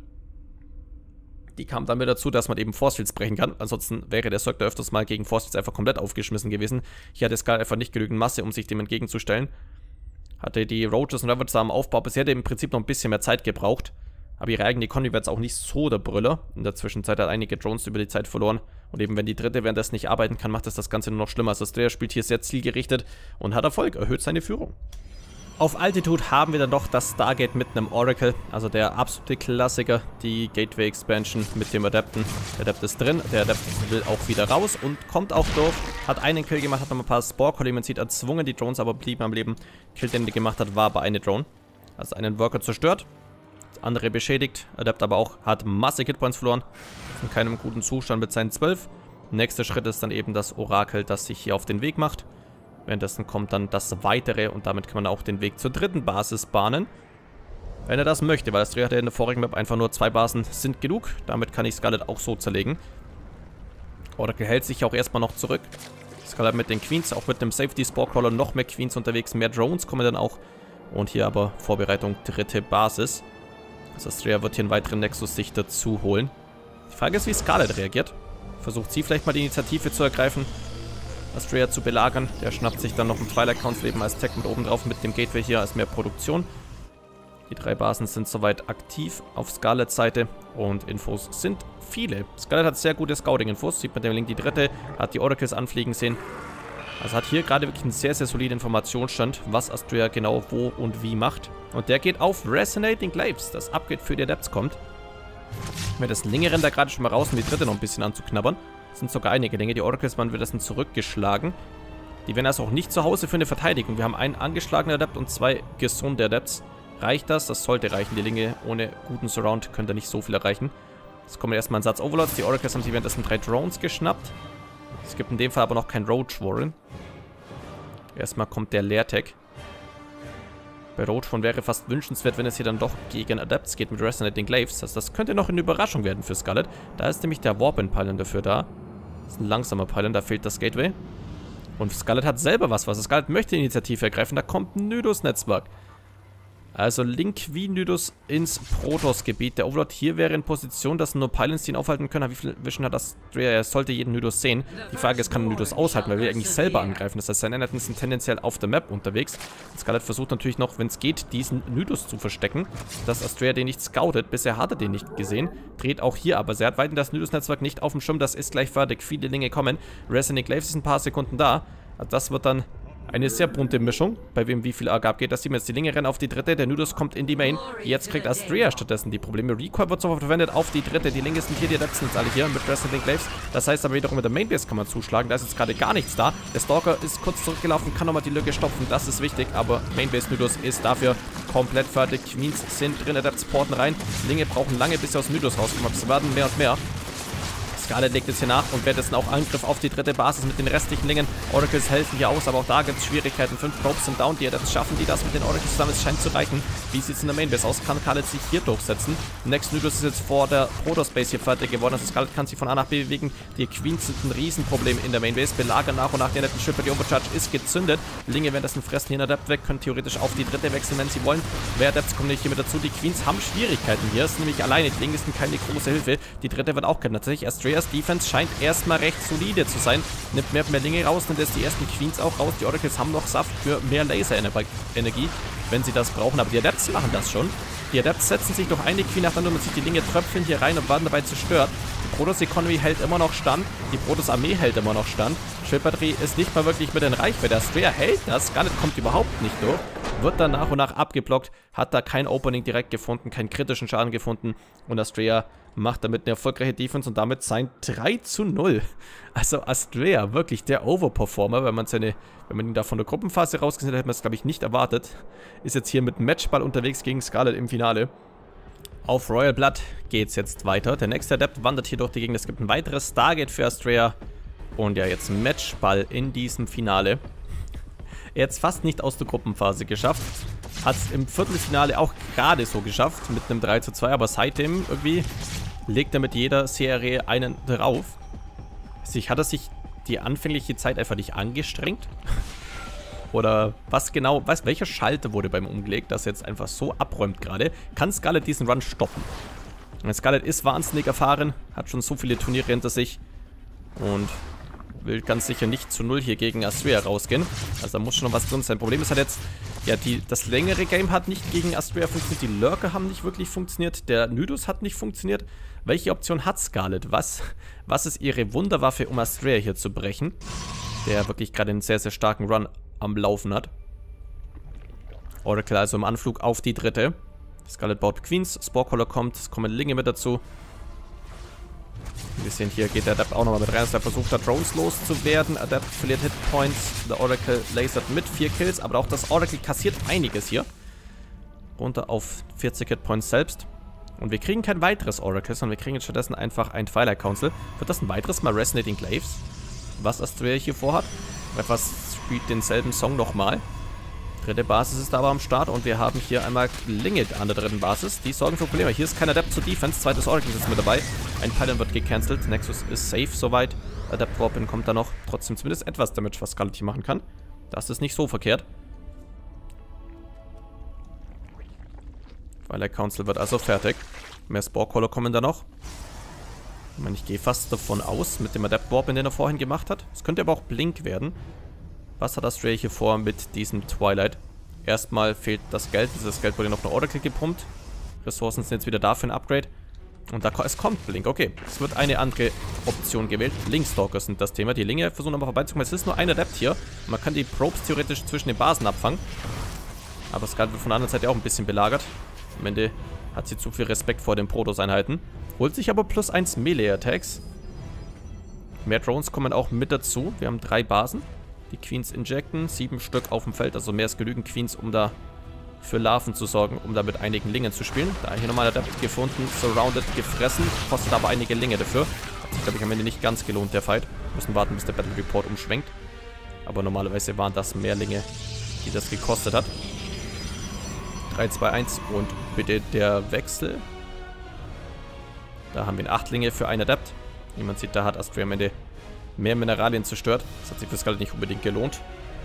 Die kam dann mit dazu, dass man eben Forcefields brechen kann. Ansonsten wäre der Zerg da öfters mal gegen Forcefields einfach komplett aufgeschmissen gewesen. Hier hat Skal einfach nicht genügend Masse, um sich dem entgegenzustellen. Hatte die Roaches und Ravagers am Aufbau bisher im Prinzip noch ein bisschen mehr Zeit gebraucht. Aber ihre eigene Economy war jetzt auch nicht so der Brüller. In der Zwischenzeit hat einige Drones über die Zeit verloren. Und eben wenn die dritte währenddessen nicht arbeiten kann, macht das Ganze nur noch schlimmer. Also Astrea spielt hier sehr zielgerichtet und hat Erfolg, erhöht seine Führung. Auf Altitude haben wir dann doch das Stargate mit einem Oracle, also der absolute Klassiker, die Gateway Expansion mit dem Adepten. Der Adept ist drin, der Adept will auch wieder raus und kommt auch durch. Hat einen Kill gemacht, hat noch ein paar Spore-Kollegen erzwungen, die Drones aber blieben am Leben. Kill, den er gemacht hat, war aber eine Drone. Also einen Worker zerstört, andere beschädigt, Adept aber auch hat massig Hitpoints verloren. In keinem guten Zustand mit seinen 12. Nächster Schritt ist dann eben das Orakel, das sich hier auf den Weg macht. Währenddessen kommt dann das Weitere und damit kann man auch den Weg zur dritten Basis bahnen. Wenn er das möchte, weil Astrea hatte in der vorigen Map einfach nur 2 Basen sind genug. Damit kann ich Scarlet auch so zerlegen. Oracle hält sich auch erstmal noch zurück. Scarlet mit den Queens, auch mit dem Safety Spore Crawler noch mehr Queens unterwegs. Mehr Drones kommen dann auch. Und hier aber Vorbereitung dritte Basis. Also Astrea wird hier einen weiteren Nexus sich dazu holen. Die Frage ist, wie Scarlet reagiert. Versucht sie vielleicht mal die Initiative zu ergreifen. Astrea zu belagern. Der schnappt sich dann noch ein Twilight Council eben als Tech mit oben drauf mit dem Gateway hier als mehr Produktion. Die 3 Basen sind soweit aktiv auf Scarlets Seite und Infos sind viele. Scarlet hat sehr gute Scouting-Infos. Sieht man dem Link die dritte, hat die Oracles anfliegen sehen. Also hat hier gerade wirklich einen sehr, sehr soliden Informationsstand, was Astrea genau wo und wie macht. Und der geht auf Resonating Glaives. Das Upgrade für die Adepts kommt. Mit das Linge rennt da gerade schon mal raus, um die dritte noch ein bisschen anzuknabbern. Das sind sogar einige Dinge. Die Oracles waren währenddessen zurückgeschlagen. Die wären also auch nicht zu Hause für eine Verteidigung. Wir haben einen angeschlagenen Adept und 2 gesunde Adepts. Reicht das? Das sollte reichen. Die Linge ohne guten Surround könnte nicht so viel erreichen. Jetzt kommen erstmal ein Satz Overlords. Die Oracles haben sich währenddessen 3 Drones geschnappt. Es gibt in dem Fall aber noch kein Roach Warren. Erstmal kommt der Leertech. Bei Roach Warren wäre fast wünschenswert, wenn es hier dann doch gegen Adepts geht mit Resonating Glaives. Also das könnte noch eine Überraschung werden für Scarlet. Da ist nämlich der Warp-In-Pylon dafür da. Das ist ein langsamer Pylon, da fehlt das Gateway. Und Scarlet hat selber was. Scarlet möchte die Initiative ergreifen, da kommt ein Nydus-Netzwerk. Also Link wie Nydus ins Protoss-Gebiet. Der Overlord hier wäre in Position, dass nur Pylons ihn aufhalten können. Wie viel Vision hat das? Er sollte jeden Nydus sehen. Die Frage ist, kann Nydus aushalten, weil wir eigentlich selber angreifen. Das heißt, seine Einheiten sind tendenziell auf der Map unterwegs. Scarlet versucht natürlich noch, wenn es geht, diesen Nydus zu verstecken, dass Astrea den nicht scoutet. Bisher hat er den nicht gesehen. Dreht auch hier aber. Er hat weiterhin das Nydus-Netzwerk nicht auf dem Schirm. Das ist gleich fertig. Viele Dinge kommen. Resonating Glaives ist ein paar Sekunden da. Das wird dann eine sehr bunte Mischung, bei wem wie viel AG abgeht. Das sieht man jetzt. Die Linge rennen auf die dritte, der Nydus kommt in die Main. Jetzt kriegt Astrea stattdessen die Probleme. Recoil wird sofort verwendet auf die dritte. Die Linke sind hier, die Adepts sind jetzt alle hier mit Resonating Glaives. Das heißt aber wiederum mit der Mainbase kann man zuschlagen. Da ist jetzt gerade gar nichts da. Der Stalker ist kurz zurückgelaufen, kann nochmal die Lücke stopfen. Das ist wichtig, aber Mainbase Nydus ist dafür komplett fertig. Queens sind drin, Adepts porten rein. Linge brauchen lange, bis sie aus Nydus rauskommen. Es werden mehr und mehr. Scarlet legt jetzt hier nach und währenddessen auch Angriff auf die dritte Basis mit den restlichen Lingen. Oracles helfen hier aus, aber auch da gibt es Schwierigkeiten. 5 Probes sind down, die Adepts schaffen die das mit den Oracles zusammen. Es scheint zu reichen. Wie sieht es in der Mainbase aus? Kann Scarlet sich hier durchsetzen? Next Nydus ist jetzt vor der Protoss-Base hier fertig geworden. Also Scarlet kann sich von A nach B bewegen. Die Queens sind ein Riesenproblem in der Mainbase. Belagern nach und nach den netten Schiffe. Die Overcharge ist gezündet. Linge währenddessen fressen hier einen Adept weg, können theoretisch auf die dritte wechseln, wenn sie wollen. Wer Adepts kommen nicht hier mit dazu. Die Queens haben Schwierigkeiten hier. Es ist nämlich alleine. Die Linge sind keine große Hilfe. Die dritte wird auch kennen. Tatsächlich, Astreas Defense scheint erstmal recht solide zu sein. Nimmt mehr Linge raus, nimmt jetzt die ersten Queens auch raus. Die Oracles haben noch Saft für mehr Laser-Energie, wenn sie das brauchen. Aber die Adepts machen das schon. Die Adepts setzen sich durch eine Queen nach der anderen und sich die Linge tröpfeln hier rein und werden dabei zerstört. Die Protoss-Economy hält immer noch stand. Die Protoss-Armee hält immer noch stand. Schildbatterie ist nicht mal wirklich mit in Reichweite. Astrea hält das. Scarlet kommt überhaupt nicht durch. Wird dann nach und nach abgeblockt. Hat da kein Opening direkt gefunden, keinen kritischen Schaden gefunden. Und Astrea macht damit eine erfolgreiche Defense und damit sein 3:0. Also Astrea, wirklich der Overperformer, wenn man ihn da von der Gruppenphase rausgesehen hat, hätte man es, glaube ich, nicht erwartet. Ist jetzt hier mit Matchball unterwegs gegen Skarlet im Finale. Auf Royal Blood geht's jetzt weiter. Der nächste Adept wandert hier durch die Gegend. Es gibt ein weiteres Stargate für Astrea. Und ja, jetzt Matchball in diesem Finale. Er hat es fast nicht aus der Gruppenphase geschafft. Hat es im Viertelfinale auch gerade so geschafft mit einem 3:2. Aber seitdem irgendwie legt er mit jeder Serie einen drauf. Hat er sich die anfängliche Zeit einfach nicht angestrengt? Oder was genau, welcher Schalter wurde beim umgelegt, dass er jetzt einfach so abräumt gerade? Kann Skarlet diesen Run stoppen? Skarlet ist wahnsinnig erfahren, hat schon so viele Turniere hinter sich und will ganz sicher nicht zu 0 hier gegen Astrea rausgehen. Also da muss schon noch was drin sein. Problem ist halt jetzt, ja, das längere Game hat nicht gegen Astrea funktioniert, die Lurker haben nicht wirklich funktioniert, der Nidus hat nicht funktioniert. Welche Option hat Skarlet? Was ist ihre Wunderwaffe, um Astrea hier zu brechen? Der wirklich gerade einen sehr, sehr starken Run am Laufen hat. Oracle also im Anflug auf die dritte. Skarlet baut Queens, Sporecaller kommt, es kommen Linge mit dazu. Wir sehen hier, geht der Adept auch nochmal mit rein, dass er versucht hat, Drones loszuwerden. Adept verliert Hitpoints, der Oracle lasert mit 4 Kills, aber auch das Oracle kassiert einiges hier. Runter auf 40 Hitpoints selbst. Und wir kriegen kein weiteres Oracle, sondern wir kriegen jetzt stattdessen einfach ein Twilight Council. Wird das ein weiteres Mal Resonating Glaives? Was Astrea hier vorhat? Einfach spielt denselben Song nochmal. Dritte Basis ist aber am Start und wir haben hier einmal Linge an der dritten Basis. Die sorgen für Probleme. Hier ist kein Adept zur Defense. Zweites Oracle ist mit dabei. Ein Pylon wird gecancelt. Nexus ist safe soweit. Adept Warpin kommt da noch. Trotzdem zumindest etwas Damage, was Skarlet hier machen kann. Das ist nicht so verkehrt. Twilight Council wird also fertig. Mehr Sporecaller kommen da noch. Ich meine, ich gehe fast davon aus, mit dem Adept Warpin, den er vorhin gemacht hat. Es könnte aber auch Blink werden. Was hat Astrea hier vor mit diesem Twilight? Erstmal fehlt das Geld. Dieses Geld wurde noch eine Oracle gepumpt. Ressourcen sind jetzt wieder da für ein Upgrade. Und es kommt Blink. Okay, es wird eine andere Option gewählt. Linkstalker sind das Thema. Die Linge versuchen aber vorbeizukommen. Es ist nur ein Adept hier. Man kann die Probes theoretisch zwischen den Basen abfangen. Aber Skarlet wird von der anderen Seite auch ein bisschen belagert. Am Ende hat sie zu viel Respekt vor den Protoss-Einheiten. Holt sich aber +1 Melee-Attacks. Mehr Drones kommen auch mit dazu. Wir haben 3 Basen. Die Queens injecten, 7 Stück auf dem Feld, also mehr als genügend Queens, um da für Larven zu sorgen, um da mit einigen Lingen zu spielen. Da hier nochmal Adept gefunden, surrounded, gefressen, kostet aber einige Linge dafür. Hat sich, glaube ich, am Ende nicht ganz gelohnt, der Fight. Müssen warten, bis der Battle Report umschwenkt. Aber normalerweise waren das mehr Linge, die das gekostet hat. 3, 2, 1 und bitte der Wechsel. Da haben wir 8 Linge für einen Adept. Wie man sieht, da hat Astrea am Ende mehr Mineralien zerstört. Das hat sich für Skarlet nicht unbedingt gelohnt.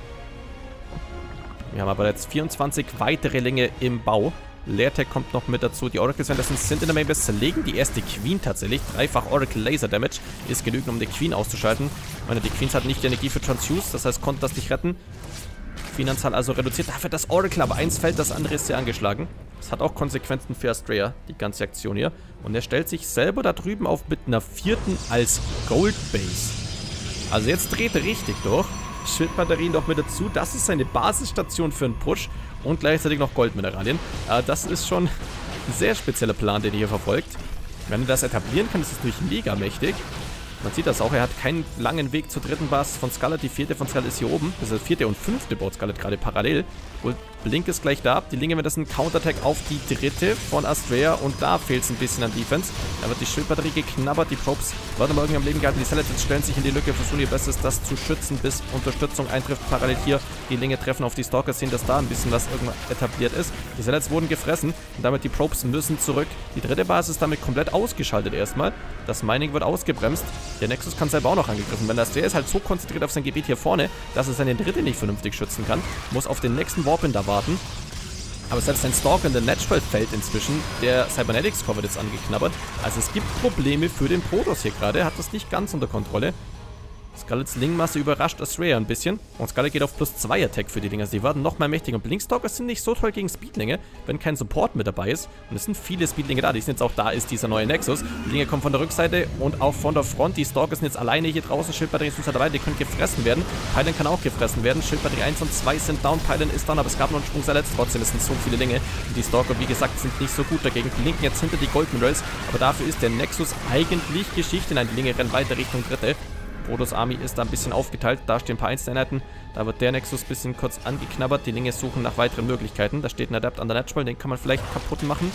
Wir haben aber jetzt 24 weitere Linge im Bau. Leertech kommt noch mit dazu. Die Oracles sind in der Mainbase, zerlegen die erste Queen tatsächlich. 3-fach Oracle Laser Damage ist genügend, um die Queen auszuschalten. Ich meine, die Queens hat nicht die Energie für Transfuse, das heißt, konnte das nicht retten. Queenanzahl also reduziert. Dafür das Oracle, aber eins fällt, das andere ist sehr angeschlagen. Das hat auch Konsequenzen für Astrea, die ganze Aktion hier. Und er stellt sich selber da drüben auf mit einer 4. als Gold Base. Also jetzt dreht er richtig durch. Schildbatterien noch mit dazu. Das ist seine Basisstation für einen Push. Und gleichzeitig noch Goldmineralien. Das ist schon ein sehr spezieller Plan, den er hier verfolgt. Wenn er das etablieren kann, ist es natürlich mega mächtig. Man sieht das auch, er hat keinen langen Weg zur dritten Basis von Skarlet. Die 4. von Skarlet ist hier oben. Das ist die 4. und 5. baut Skarlet gerade parallel. Und Blink ist gleich da. Die Linge wird das ein Counterattack auf die 3. von Astrea. Und da fehlt es ein bisschen an Defense. Da wird die Schildbatterie geknabbert. Die Probes werden aber irgendwie am Leben gehalten. Die Skeletons stellen sich in die Lücke, versuchen ihr Bestes, das zu schützen, bis Unterstützung eintrifft. Parallel hier die Linge treffen auf die Stalker, sehen, dass da ein bisschen was irgendwann etabliert ist. Die Skeletons wurden gefressen. Und damit die Probes müssen zurück. Die 3. Basis ist damit komplett ausgeschaltet erstmal. Das Mining wird ausgebremst. Der Nexus kann selber auch noch angegriffen werden. Der ist halt so konzentriert auf sein Gebiet hier vorne, dass er seine 3. nicht vernünftig schützen kann. Muss auf den nächsten Warpin da warten. Aber selbst sein Stalker in der Natural fällt inzwischen. Der Cybernetics Core wird jetzt angeknabbert. Also es gibt Probleme für den Protoss hier gerade. Er hat das nicht ganz unter Kontrolle. Scarlets Lingmasse überrascht Astrea ein bisschen. Und Scarlet geht auf +2 Attack für die Dinger. Sie werden noch mal mächtiger. Und Blinkstalkers sind nicht so toll gegen Speedlinge, wenn kein Support mit dabei ist. Und es sind viele Speedlinge da. Die sind jetzt auch da, ist dieser neue Nexus. Die Dinge kommen von der Rückseite und auch von der Front. Die Stalkers sind jetzt alleine hier draußen. Schildbatterie ist dabei. Die können gefressen werden. Pylon kann auch gefressen werden. Schildbatterie 1 und 2 sind down. Pylon ist down, aber es gab noch einen Sprung verletzt. Trotzdem, es sind so viele Dinge. Und die Stalker, wie gesagt, sind nicht so gut dagegen. Blinken jetzt hinter die Golden Rails. Aber dafür ist der Nexus eigentlich Geschichte. Nein, die Dinge rennen weiter Richtung dritte. Protoss Army ist da ein bisschen aufgeteilt. Da stehen ein paar Einzeleinheiten. Da wird der Nexus ein bisschen kurz angeknabbert. Die Linge suchen nach weiteren Möglichkeiten. Da steht ein Adept an der Natural. Den kann man vielleicht kaputt machen.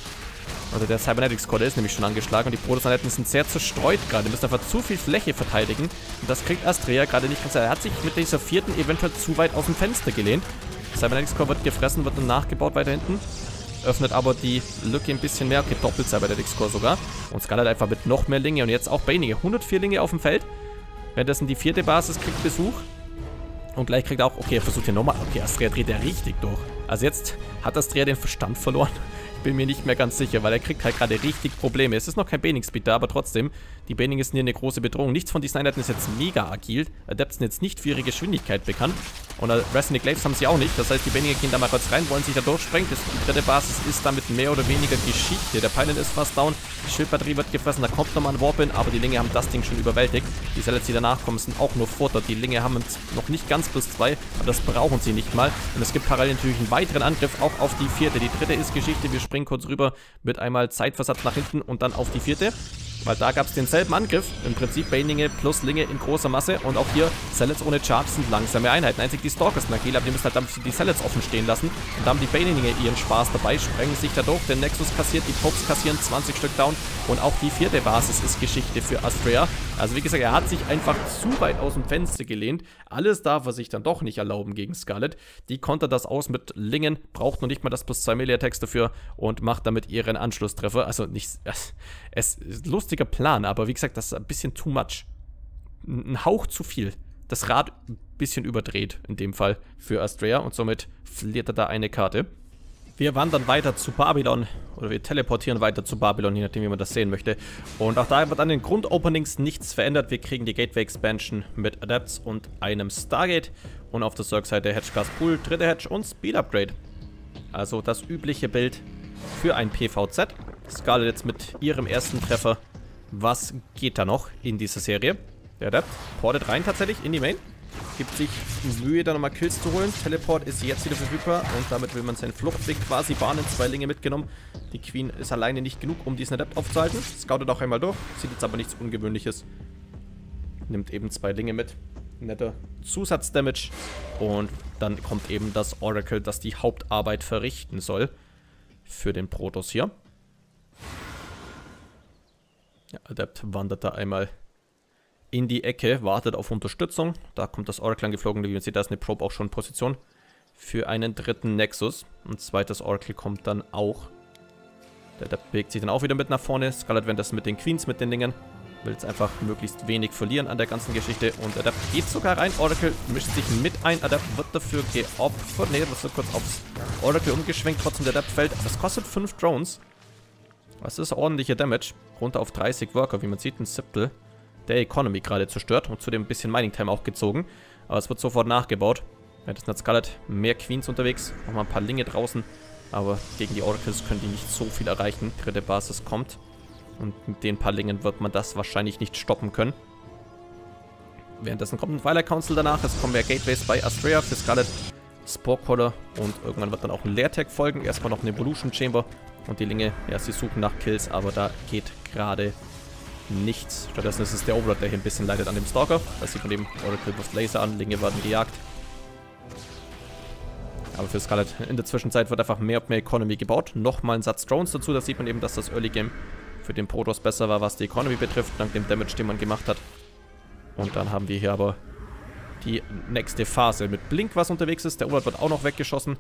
Also der Cybernetics Core, der ist nämlich schon angeschlagen. Und die Protoss-Einheiten sind sehr zerstreut gerade. Die müssen einfach zu viel Fläche verteidigen. Und das kriegt Astrea gerade nicht ganz. Er hat sich mit dieser vierten eventuell zu weit aus dem Fenster gelehnt. Cybernetics Core wird gefressen, wird dann nachgebaut weiter hinten. Öffnet aber die Lücke ein bisschen mehr. Okay, doppelt Cybernetics Core sogar. Und Scarlet einfach mit noch mehr Linge. Und jetzt auch Baninge. 104 Linge auf dem Feld. Währenddessen die vierte Basis kriegt Besuch. Und gleich kriegt auch... Okay, er versucht hier nochmal... Okay, Astrea dreht ja richtig durch. Also jetzt hat Astrea den Verstand verloren. Ich bin mir nicht mehr ganz sicher, weil er kriegt halt gerade richtig Probleme. Es ist noch kein Baning-Speed da, aber trotzdem, die Baning ist hier eine große Bedrohung. Nichts von diesen Einheiten ist jetzt mega agil. Adepts sind jetzt nicht für ihre Geschwindigkeit bekannt. Und Resnick Glaives haben sie auch nicht. Das heißt, die Baninger gehen da mal kurz rein, wollen sich da durchsprengen. Die dritte Basis ist damit mehr oder weniger Geschichte. Der Pylon ist fast down. Die Schildbatterie wird gefressen. Da kommt nochmal ein Warp-In, aber die Linge haben das Ding schon überwältigt. Die Sellets, die danach kommen, sind auch nur Futter. Die Linge haben noch nicht ganz +2, aber das brauchen sie nicht mal. Und es gibt parallel natürlich einen weiteren Angriff auch auf die vierte. Die dritte ist Geschichte. Wir springen kurz rüber mit einmal Zeitversatz nach hinten und dann auf die vierte. Weil da gab es denselben Angriff. Im Prinzip Baninge plus Linge in großer Masse. Und auch hier Sellets ohne Charge sind langsame Einheiten. Einzig die Stalkers sind agil, aber die müssen halt dann die Sellets offen stehen lassen. Und da haben die Baninge ihren Spaß dabei, sprengen sich da durch. Der Nexus kassiert, die Popes kassieren 20 Stück down. Und auch die vierte Basis ist Geschichte für Astrea. Also wie gesagt, er hat sich einfach zu weit aus dem Fenster gelehnt. Alles darf er sich dann doch nicht erlauben gegen Scarlet. Die kontert das aus mit Lingen, braucht noch nicht mal das +2 Melee-Attacks dafür und macht damit ihren Anschlusstreffer. Also nicht... Es ist ein lustiger Plan, aber wie gesagt, das ist ein bisschen too much. Ein Hauch zu viel. Das Rad ein bisschen überdreht, in dem Fall für Astrea. Und somit verliert er da eine Karte. Wir wandern weiter zu Babylon. Oder wir teleportieren weiter zu Babylon, je nachdem, wie man das sehen möchte. Und auch da wird an den Grundopenings nichts verändert. Wir kriegen die Gateway Expansion mit Adepts und einem Stargate. Und auf der Zerg-Seite Hedgecast Pool, dritte Hedge und Speed Upgrade. Also das übliche Bild für ein PvZ. Scarlet jetzt mit ihrem ersten Treffer. Was geht da noch in dieser Serie? Der Adept portet rein tatsächlich in die Main. Gibt sich Mühe, da nochmal Kills zu holen. Teleport ist jetzt wieder verfügbar und damit will man seinen Fluchtweg quasi bahnen. 2 Linge mitgenommen. Die Queen ist alleine nicht genug, um diesen Adept aufzuhalten. Scoutet auch einmal durch. Sieht jetzt aber nichts Ungewöhnliches. Nimmt eben 2 Linge mit. Netter Zusatzdamage. Und dann kommt eben das Oracle, das die Hauptarbeit verrichten soll. Für den Protoss hier. Ja, Adept wandert da einmal in die Ecke, wartet auf Unterstützung. Da kommt das Oracle angeflogen. Wie man sieht, da ist eine Probe auch schon in Position für einen dritten Nexus. Ein zweites Oracle kommt dann auch. Der Adept bewegt sich dann auch wieder mit nach vorne. Scarlet wendet das mit den Queens, mit den Dingen. Will jetzt einfach möglichst wenig verlieren an der ganzen Geschichte. Und Adept geht sogar rein. Oracle mischt sich mit ein. Adept wird dafür geopfert. Ne, das wird kurz aufs Oracle umgeschwenkt. Trotzdem der Adept fällt. Das kostet 5 Drones. Das ist ordentlicher Damage. Runter auf 30 Worker. Wie man sieht, ein Siebtel der Economy gerade zerstört. Und zudem ein bisschen Mining Time auch gezogen. Aber es wird sofort nachgebaut. Währenddessen hat Scarlet mehr Queens unterwegs. Nochmal ein paar Linge draußen. Aber gegen die Oracles können die nicht so viel erreichen. Dritte Basis kommt. Und mit den paar Lingen wird man das wahrscheinlich nicht stoppen können. Währenddessen kommt ein Twilight Council danach. Es kommen mehr Gateways bei Astrea für Scarlet, Sporecaller. Und irgendwann wird dann auch ein Leertag folgen. Erstmal noch eine Evolution Chamber. Und die Linge, ja, sie suchen nach Kills, aber da geht gerade nichts. Stattdessen ist es der Overlord, der hier ein bisschen leidet an dem Stalker. Das sieht man eben, Oracle wirft Laser an, Linge werden gejagt. Aber für Scarlet in der Zwischenzeit wird einfach mehr und mehr Economy gebaut. Nochmal ein Satz Drones dazu, da sieht man eben, dass das Early Game für den Protoss besser war, was die Economy betrifft, dank dem Damage, den man gemacht hat. Und dann haben wir hier aber die nächste Phase mit Blink, was unterwegs ist. Der Overlord wird auch noch weggeschossen.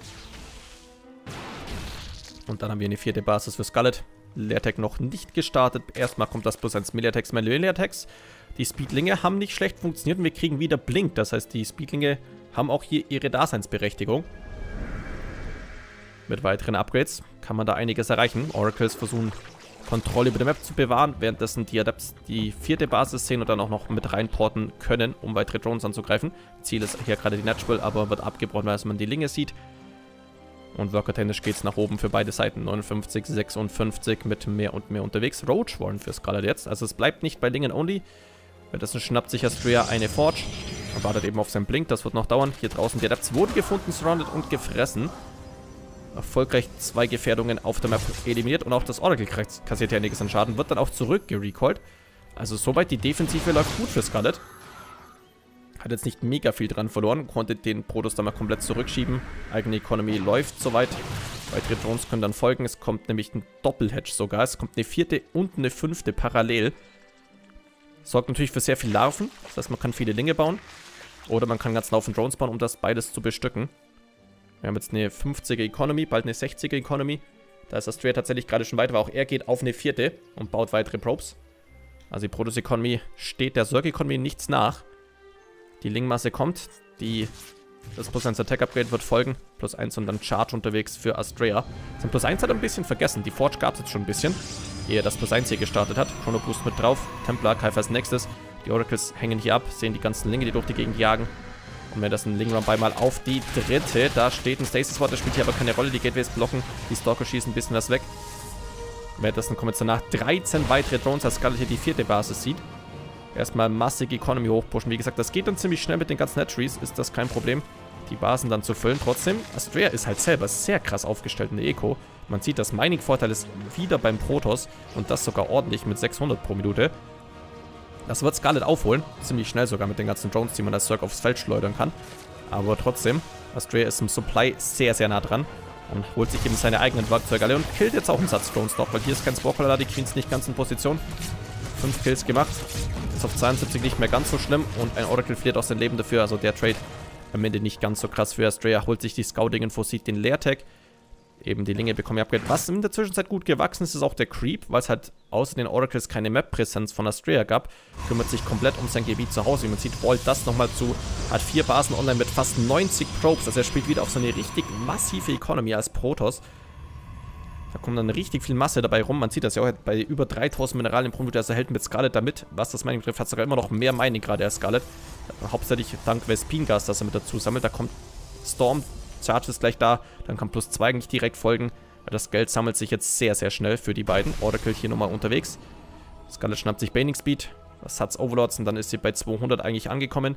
Und dann haben wir eine vierte Basis für Scarlet. Leertag noch nicht gestartet. Erstmal kommt das +1 Melee-Attacks, Melee-Attacks. Die Speedlinge haben nicht schlecht funktioniert und wir kriegen wieder Blink. Das heißt, die Speedlinge haben auch hier ihre Daseinsberechtigung. Mit weiteren Upgrades kann man da einiges erreichen. Oracles versuchen Kontrolle über die Map zu bewahren, währenddessen die Adepts die 4. Basis sehen und dann auch noch mit reinporten können, um weitere Drones anzugreifen. Ziel ist hier gerade die Natural, aber wird abgebrochen, weil man die Linge sieht. Und workertechnisch geht es nach oben für beide Seiten. 59, 56 mit mehr und mehr unterwegs. Roach Warren für Scarlet jetzt. Also es bleibt nicht bei Lingen only. Währenddessen schnappt sich Astrea eine Forge und wartet eben auf seinen Blink. Das wird noch dauern. Hier draußen die Adepts wurden gefunden, surrounded und gefressen. Erfolgreich 2 Gefährdungen auf der Map eliminiert. Und auch das Oracle kassiert ja einiges an Schaden. Wird dann auch zurückgerecallt. Also soweit die Defensive läuft gut für Scarlet. Hat jetzt nicht mega viel dran verloren. Konnte den Protoss dann mal komplett zurückschieben. Eigene Economy läuft soweit. Weitere Drones können dann folgen. Es kommt nämlich ein Doppelhatch sogar. Es kommt eine 4. und eine 5. parallel. Sorgt natürlich für sehr viel Larven. Das heißt, man kann viele Linge bauen. Oder man kann ganz Haufen Drones bauen, um das beides zu bestücken. Wir haben jetzt eine 50er Economy, bald eine 60er Economy. Da ist Astrea tatsächlich gerade schon weiter, aber auch er geht auf eine 4. und baut weitere Probes. Also die Protoss Economy steht der Zerg Economy nichts nach. Die Ling-Masse kommt. Das +1 Attack-Upgrade wird folgen. +1 und dann Charge unterwegs für Astrea. Das +1 hat ein bisschen vergessen. Die Forge gab es jetzt schon ein bisschen, ehe das +1 hier gestartet hat. Chrono Boost mit drauf. Templar Archive als nächstes. Die Oracles hängen hier ab, sehen die ganzen Linge, die durch die Gegend jagen. Und wenn das ein Ling Run bei mal auf die 3. Da steht ein Stasis Ward, das spielt hier aber keine Rolle. Die Gateways blocken. Die Stalker schießen ein bisschen was weg. Währenddessen kommen jetzt danach 13 weitere Drones, als Scarlet hier die 4. Basis sieht. Erstmal massig Economy hochpushen. Wie gesagt, das geht dann ziemlich schnell mit den ganzen Net-Trees. Ist das kein Problem, die Basen dann zu füllen. Trotzdem, Astrea ist halt selber sehr krass aufgestellt in der Eco. Man sieht, das Mining-Vorteil ist wieder beim Protoss. Und das sogar ordentlich mit 600 pro Minute. Das wird Scarlet aufholen. Ziemlich schnell sogar mit den ganzen Drones, die man als Zerg aufs Feld schleudern kann. Aber trotzdem, Astrea ist im Supply sehr, sehr nah dran. Und holt sich eben seine eigenen Werkzeuge alle und killt jetzt auch einen Satz Drones noch. Weil hier ist kein Spockler da, die Queens nicht ganz in Position. 5 Kills gemacht. Ist auf 72 nicht mehr ganz so schlimm. Und ein Oracle verliert auch sein Leben dafür. Also der Trade am Ende nicht ganz so krass für Astrea. Holt sich die Scouting-Info, sieht den Leertag. Eben die Linge bekommen Upgrade. Was in der Zwischenzeit gut gewachsen ist, ist auch der Creep, weil es halt außer den Oracles keine Map-Präsenz von Astrea gab. Kümmert sich komplett um sein Gebiet zu Hause. Wie man sieht, rollt das nochmal zu. Hat 4 Basen online mit fast 90 Probes. Also er spielt wieder auf so eine richtig massive Economy als Protoss. Da kommt dann richtig viel Masse dabei rum. Man sieht das ja auch bei über 3000 Mineralien pro Minute. Also er hält mit Scarlet damit. Was das Mining betrifft, hat sogar immer noch mehr Mining gerade als Scarlet. Hauptsächlich dank Vespin-Gas, das er mit dazu sammelt. Da kommt Storm. Charge ist gleich da, dann kann +2 eigentlich direkt folgen. Das Geld sammelt sich jetzt sehr, sehr schnell für die beiden. Oracle hier nochmal unterwegs. Scarlet schnappt sich Baning Speed, das hat's Overlords und dann ist sie bei 200 eigentlich angekommen.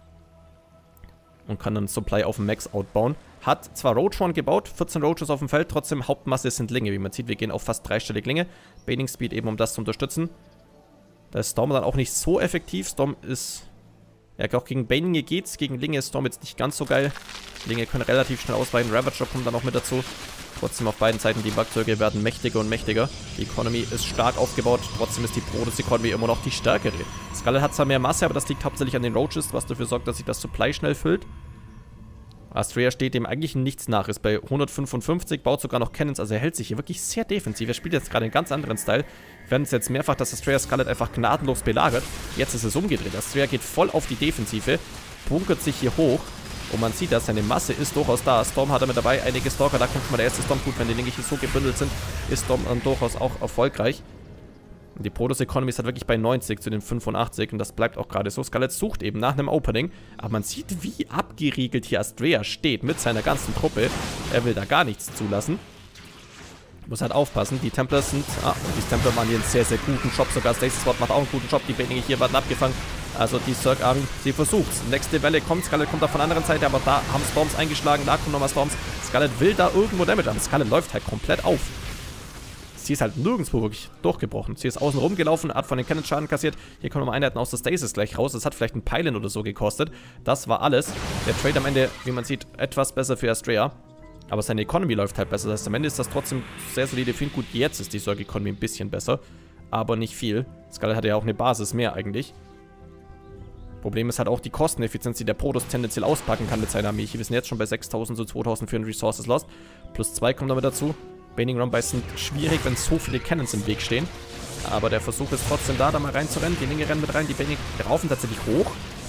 Und kann dann Supply auf dem Max outbauen. Hat zwar Roach One gebaut, 14 Roaches auf dem Feld, trotzdem Hauptmasse sind Linge. Wie man sieht, wir gehen auf fast 3-stellig Linge. Baning Speed eben, um das zu unterstützen. Da ist Storm dann auch nicht so effektiv. Storm ist... Ja, auch gegen Baninge geht's. Gegen Linge ist Storm jetzt nicht ganz so geil. Linge können relativ schnell ausweichen. Ravager kommt dann auch mit dazu. Trotzdem auf beiden Seiten, die Werkzeuge werden mächtiger und mächtiger. Die Economy ist stark aufgebaut. Trotzdem ist die Protoss Economy immer noch die stärkere. Scarlet hat zwar mehr Masse, aber das liegt hauptsächlich an den Roaches, was dafür sorgt, dass sich das Supply schnell füllt. Astrea steht dem eigentlich nichts nach. Ist bei 155, baut sogar noch Cannons. Also er hält sich hier wirklich sehr defensiv. Er spielt jetzt gerade einen ganz anderen Style. Wir werden es jetzt mehrfach, dass Astrea Scarlet einfach gnadenlos belagert. Jetzt ist es umgedreht. Astrea geht voll auf die Defensive. Bunkert sich hier hoch. Und man sieht, dass seine Masse ist durchaus da. Storm hat er mit dabei. Einige Stalker. Da kommt schon mal der erste Storm. Gut, wenn die Linke hier so gebündelt sind, ist Storm dann durchaus auch erfolgreich. Und die Protoss Economy ist halt wirklich bei 90 zu den 85 und das bleibt auch gerade so. Scarlet sucht eben nach einem Opening, aber man sieht, wie abgeriegelt hier Astrea steht mit seiner ganzen Truppe. Er will da gar nichts zulassen. Muss halt aufpassen, die Templars sind... die Templar machen hier einen sehr, sehr guten Job. Sogar Stasis Ward macht auch einen guten Job. Die Baninge hier werden abgefangen. Also die Zerg Army, sie versucht's. Nächste Welle kommt, Scarlet kommt da von der anderen Seite, aber da haben Storms eingeschlagen, da kommen nochmal Storms. Scarlet will da irgendwo Damage haben. Scarlet läuft halt komplett auf. Sie ist halt nirgendwo wirklich durchgebrochen. Sie ist außen rumgelaufen, hat von den Cannons Schaden kassiert. Hier kommen nochmal Einheiten aus der Stasis gleich raus. Das hat vielleicht einen Pylon oder so gekostet. Das war alles. Der Trade am Ende, wie man sieht, etwas besser für Astrea. Aber seine Economy läuft halt besser. Das heißt, am Ende ist das trotzdem sehr solide für ihn. Gut, jetzt ist die Zerg Economy ein bisschen besser. Aber nicht viel. Scarlet hat ja auch eine Basis mehr eigentlich. Problem ist halt auch die Kosteneffizienz, die der Protoss tendenziell auspacken kann mit seiner Armee. Wir sind jetzt schon bei 6000 zu 2400 Resources lost. +2 kommt damit dazu. Baning Rumbuys sind schwierig, wenn so viele Cannons im Weg stehen. Aber der Versuch ist trotzdem da mal reinzurennen. Die Linge rennen mit rein, die Baning raufen tatsächlich hoch.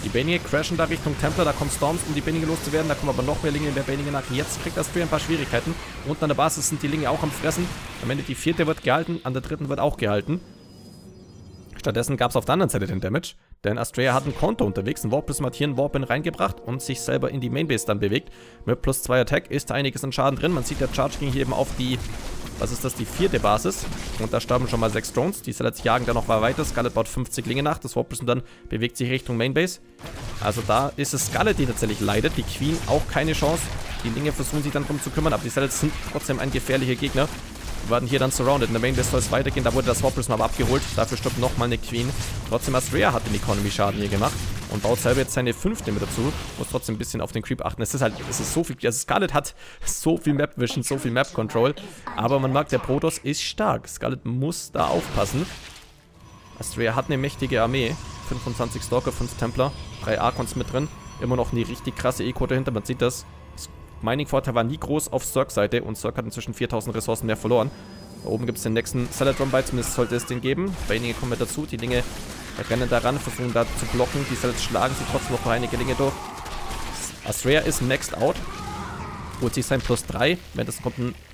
Die Baninge crashen da Richtung Templar, da kommen Storms, um die Baninge loszuwerden, da kommen aber noch mehr Linge in der Baninge nach. Jetzt kriegt Astrea ein paar Schwierigkeiten. Unten an der Basis sind die Linge auch am Fressen. Am Ende die 4. wird gehalten, an der 3. wird auch gehalten. Stattdessen gab es auf der anderen Seite den Damage, denn Astrea hat ein Konter unterwegs, ein Warp Prism hat hier einen Warp reingebracht und sich selber in die Mainbase dann bewegt. Mit plus 2 Attack ist da einiges an Schaden drin. Man sieht, der Charge ging hier eben auf die, was ist das, die 4. Basis. Und da starben schon mal 6 Drones. Die Zealots jagen dann noch weiter. Scarlet baut 50 Linge nach. Das Warp Prism dann bewegt sich Richtung Mainbase. Also da ist es Scarlet, die tatsächlich leidet. Die Queen auch keine Chance. Die Linge versuchen sich dann drum zu kümmern, aber die Zealots sind trotzdem ein gefährlicher Gegner. Wir werden hier dann surrounded. In der Mainbase soll es weitergehen. Da wurde das Warp Prism aber abgeholt. Dafür stirbt nochmal eine Queen. Trotzdem Astrea hat den Economy-Schaden hier gemacht. Und baut selber jetzt seine 5. mit dazu. Muss trotzdem ein bisschen auf den Creep achten. Es ist so viel. Also Scarlet hat so viel Map-Vision, so viel Map-Control. Aber man merkt, der Protoss ist stark. Scarlet muss da aufpassen. Astrea hat eine mächtige Armee. 25 Stalker, 5 Templar, 3 Archons mit drin. Immer noch eine richtig krasse Eco dahinter. Man sieht das. Mining-Vorteil war nie groß auf Zerg-Seite und Zerg hat inzwischen 4000 Ressourcen mehr verloren. Da oben gibt es den nächsten Saladron bei, zumindest sollte es den geben. Baninge kommen mit dazu, die Linge rennen da ran, versuchen da zu blocken. Die Salads schlagen sie trotzdem noch einige Linge durch. Astrea ist maxed out. Holt sich sein plus 3. Wenn das kommt ein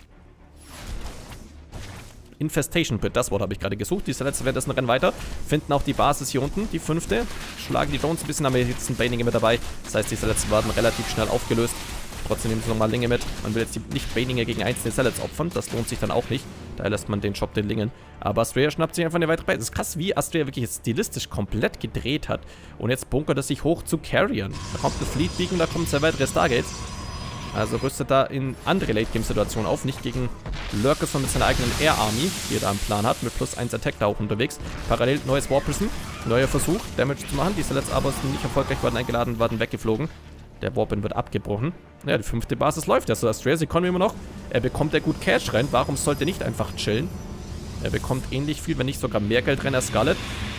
Infestation Pit, das Wort habe ich gerade gesucht. Die Salads werden das rennen weiter. Finden auch die Basis hier unten, die 5. Schlagen die Drones ein bisschen, aber jetzt sind Baninge mit dabei. Das heißt, die Salads werden relativ schnell aufgelöst. Trotzdem nehmen sie nochmal Linge mit. Man will jetzt nicht Baninge gegen einzelne Salads opfern. Das lohnt sich dann auch nicht. Da lässt man den Job den Lingen. Aber Astrea schnappt sich einfach eine weitere Base. Es ist krass, wie Astrea wirklich jetzt stilistisch komplett gedreht hat. Und jetzt bunkert er sich hoch zu Carrion. Da kommt ein Fleet Beacon, da kommen 2 weitere Stargates. Also rüstet da in andere Late-Game-Situationen auf. Nicht gegen Lurkers, sondern mit seiner eigenen Air Army, die er da im Plan hat. Mit plus 1 Attack da auch unterwegs. Parallel neues Warp Prism. Neuer Versuch, Damage zu machen. Die Salads aber sind nicht erfolgreich, werden eingeladen, werden weggeflogen. Der Warpin wird abgebrochen. Ja, die 5. Basis läuft. Also Astrea's Economy immer noch. Er bekommt ja gut Cash rein. Warum sollte er nicht einfach chillen? Er bekommt ähnlich viel, wenn nicht sogar mehr Geld rein als Scarlet.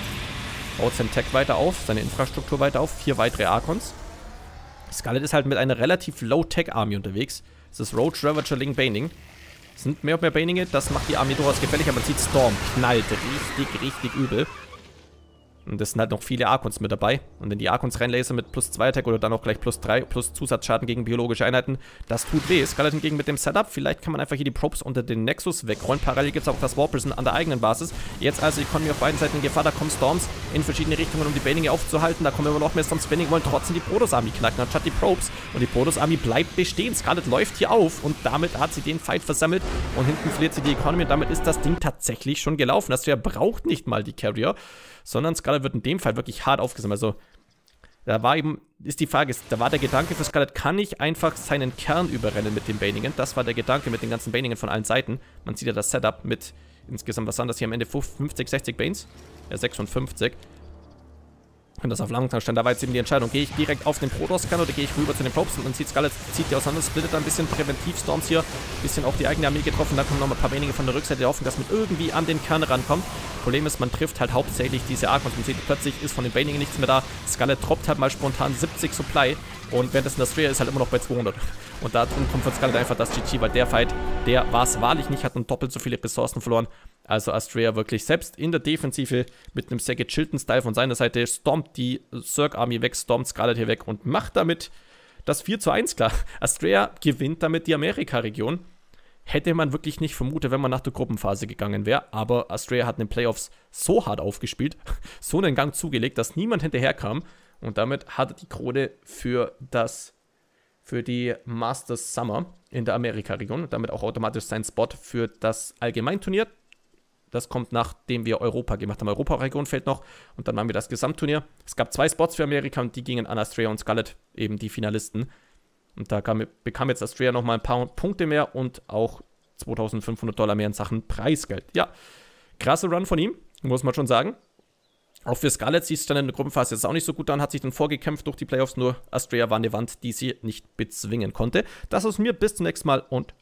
Baut sein Tech weiter auf, seine Infrastruktur weiter auf. 4 weitere Archons. Scarlet ist halt mit einer relativ Low-Tech-Army unterwegs. Das ist Roach, Ravager, Ling, Baning. Es sind mehr und mehr Baninge. Das macht die Armee durchaus gefährlich, aber man sieht Storm knallt richtig übel. Und es sind halt noch viele Archons mit dabei. Und wenn die Archons reinlasern mit plus 2 Attack oder dann auch gleich plus 3, plus Zusatzschaden gegen biologische Einheiten, das tut weh. Scarlet hingegen mit dem Setup, vielleicht kann man einfach hier die Probes unter den Nexus wegrollen. Parallel gibt es auch das Warp Prism an der eigenen Basis. Jetzt also Economy auf beiden Seiten in Gefahr, da kommen Storms in verschiedene Richtungen, um die Baninge aufzuhalten. Da kommen immer noch mehr Storms. Baninge wollen trotzdem die Protoss-Army knacken, anstatt die Probes. Und die Protoss-Army bleibt bestehen. Scarlet läuft hier auf und damit hat sie den Fight versammelt. Und hinten verliert sie die Economy und damit ist das Ding tatsächlich schon gelaufen. Astrea braucht nicht mal die Carrier, sondern Scarlet wird in dem Fall wirklich hart aufgesammelt. Also, da war eben, ist die Frage, da war der Gedanke für Scarlet, kann ich einfach seinen Kern überrennen mit den Baningen? Das war der Gedanke mit den ganzen Baningen von allen Seiten. Man sieht ja das Setup mit insgesamt, was waren das hier am Ende? 50, 60 Banes? Ja, 56. Und das auf Langtag stand, da war jetzt eben die Entscheidung, gehe ich direkt auf den Protoss-Kern oder gehe ich rüber zu den Probes? Und man sieht, Scarlet zieht die auseinander, splittet da ein bisschen Präventiv-Storms hier, ein bisschen auch die eigene Armee getroffen, da kommen noch mal ein paar wenige von der Rückseite, die hoffen, dass man irgendwie an den Kern rankommt. Problem ist, man trifft halt hauptsächlich diese Archons. Man sieht, plötzlich ist von den Baningen nichts mehr da. Scarlet droppt halt mal spontan 70 Supply und währenddessen das Astrea ist halt immer noch bei 200. Und da drin kommt von Scarlet einfach das GG, weil der Fight, der war es wahrlich nicht, hat nun doppelt so viele Ressourcen verloren. Also Astrea wirklich selbst in der Defensive mit einem sehr gechillten Style von seiner Seite stompt die Zerg-Army weg, stompt Scarlet hier weg und macht damit das 4:1 klar. Astrea gewinnt damit die Amerika-Region. Hätte man wirklich nicht vermutet, wenn man nach der Gruppenphase gegangen wäre. Aber Astrea hat in den Playoffs so hart aufgespielt, so einen Gang zugelegt, dass niemand hinterherkam. Und damit hat er die Krone für die Masters Summer in der Amerika-Region. Und damit auch automatisch seinen Spot für das Allgemeinturnier. Das kommt, nachdem wir Europa gemacht haben. Europa-Region fehlt noch. Und dann machen wir das Gesamtturnier. Es gab 2 Spots für Amerika und die gingen an Astrea und Scarlet, eben die Finalisten. Und da bekam jetzt Astrea nochmal ein paar Punkte mehr und auch $2.500 mehr in Sachen Preisgeld. Ja, krasse Run von ihm, muss man schon sagen. Auch für Scarlet sieht es dann in der Gruppenphase jetzt auch nicht so gut an, hat sich dann vorgekämpft durch die Playoffs, nur Astrea war eine Wand, die sie nicht bezwingen konnte. Das ist mir, bis zum nächsten Mal und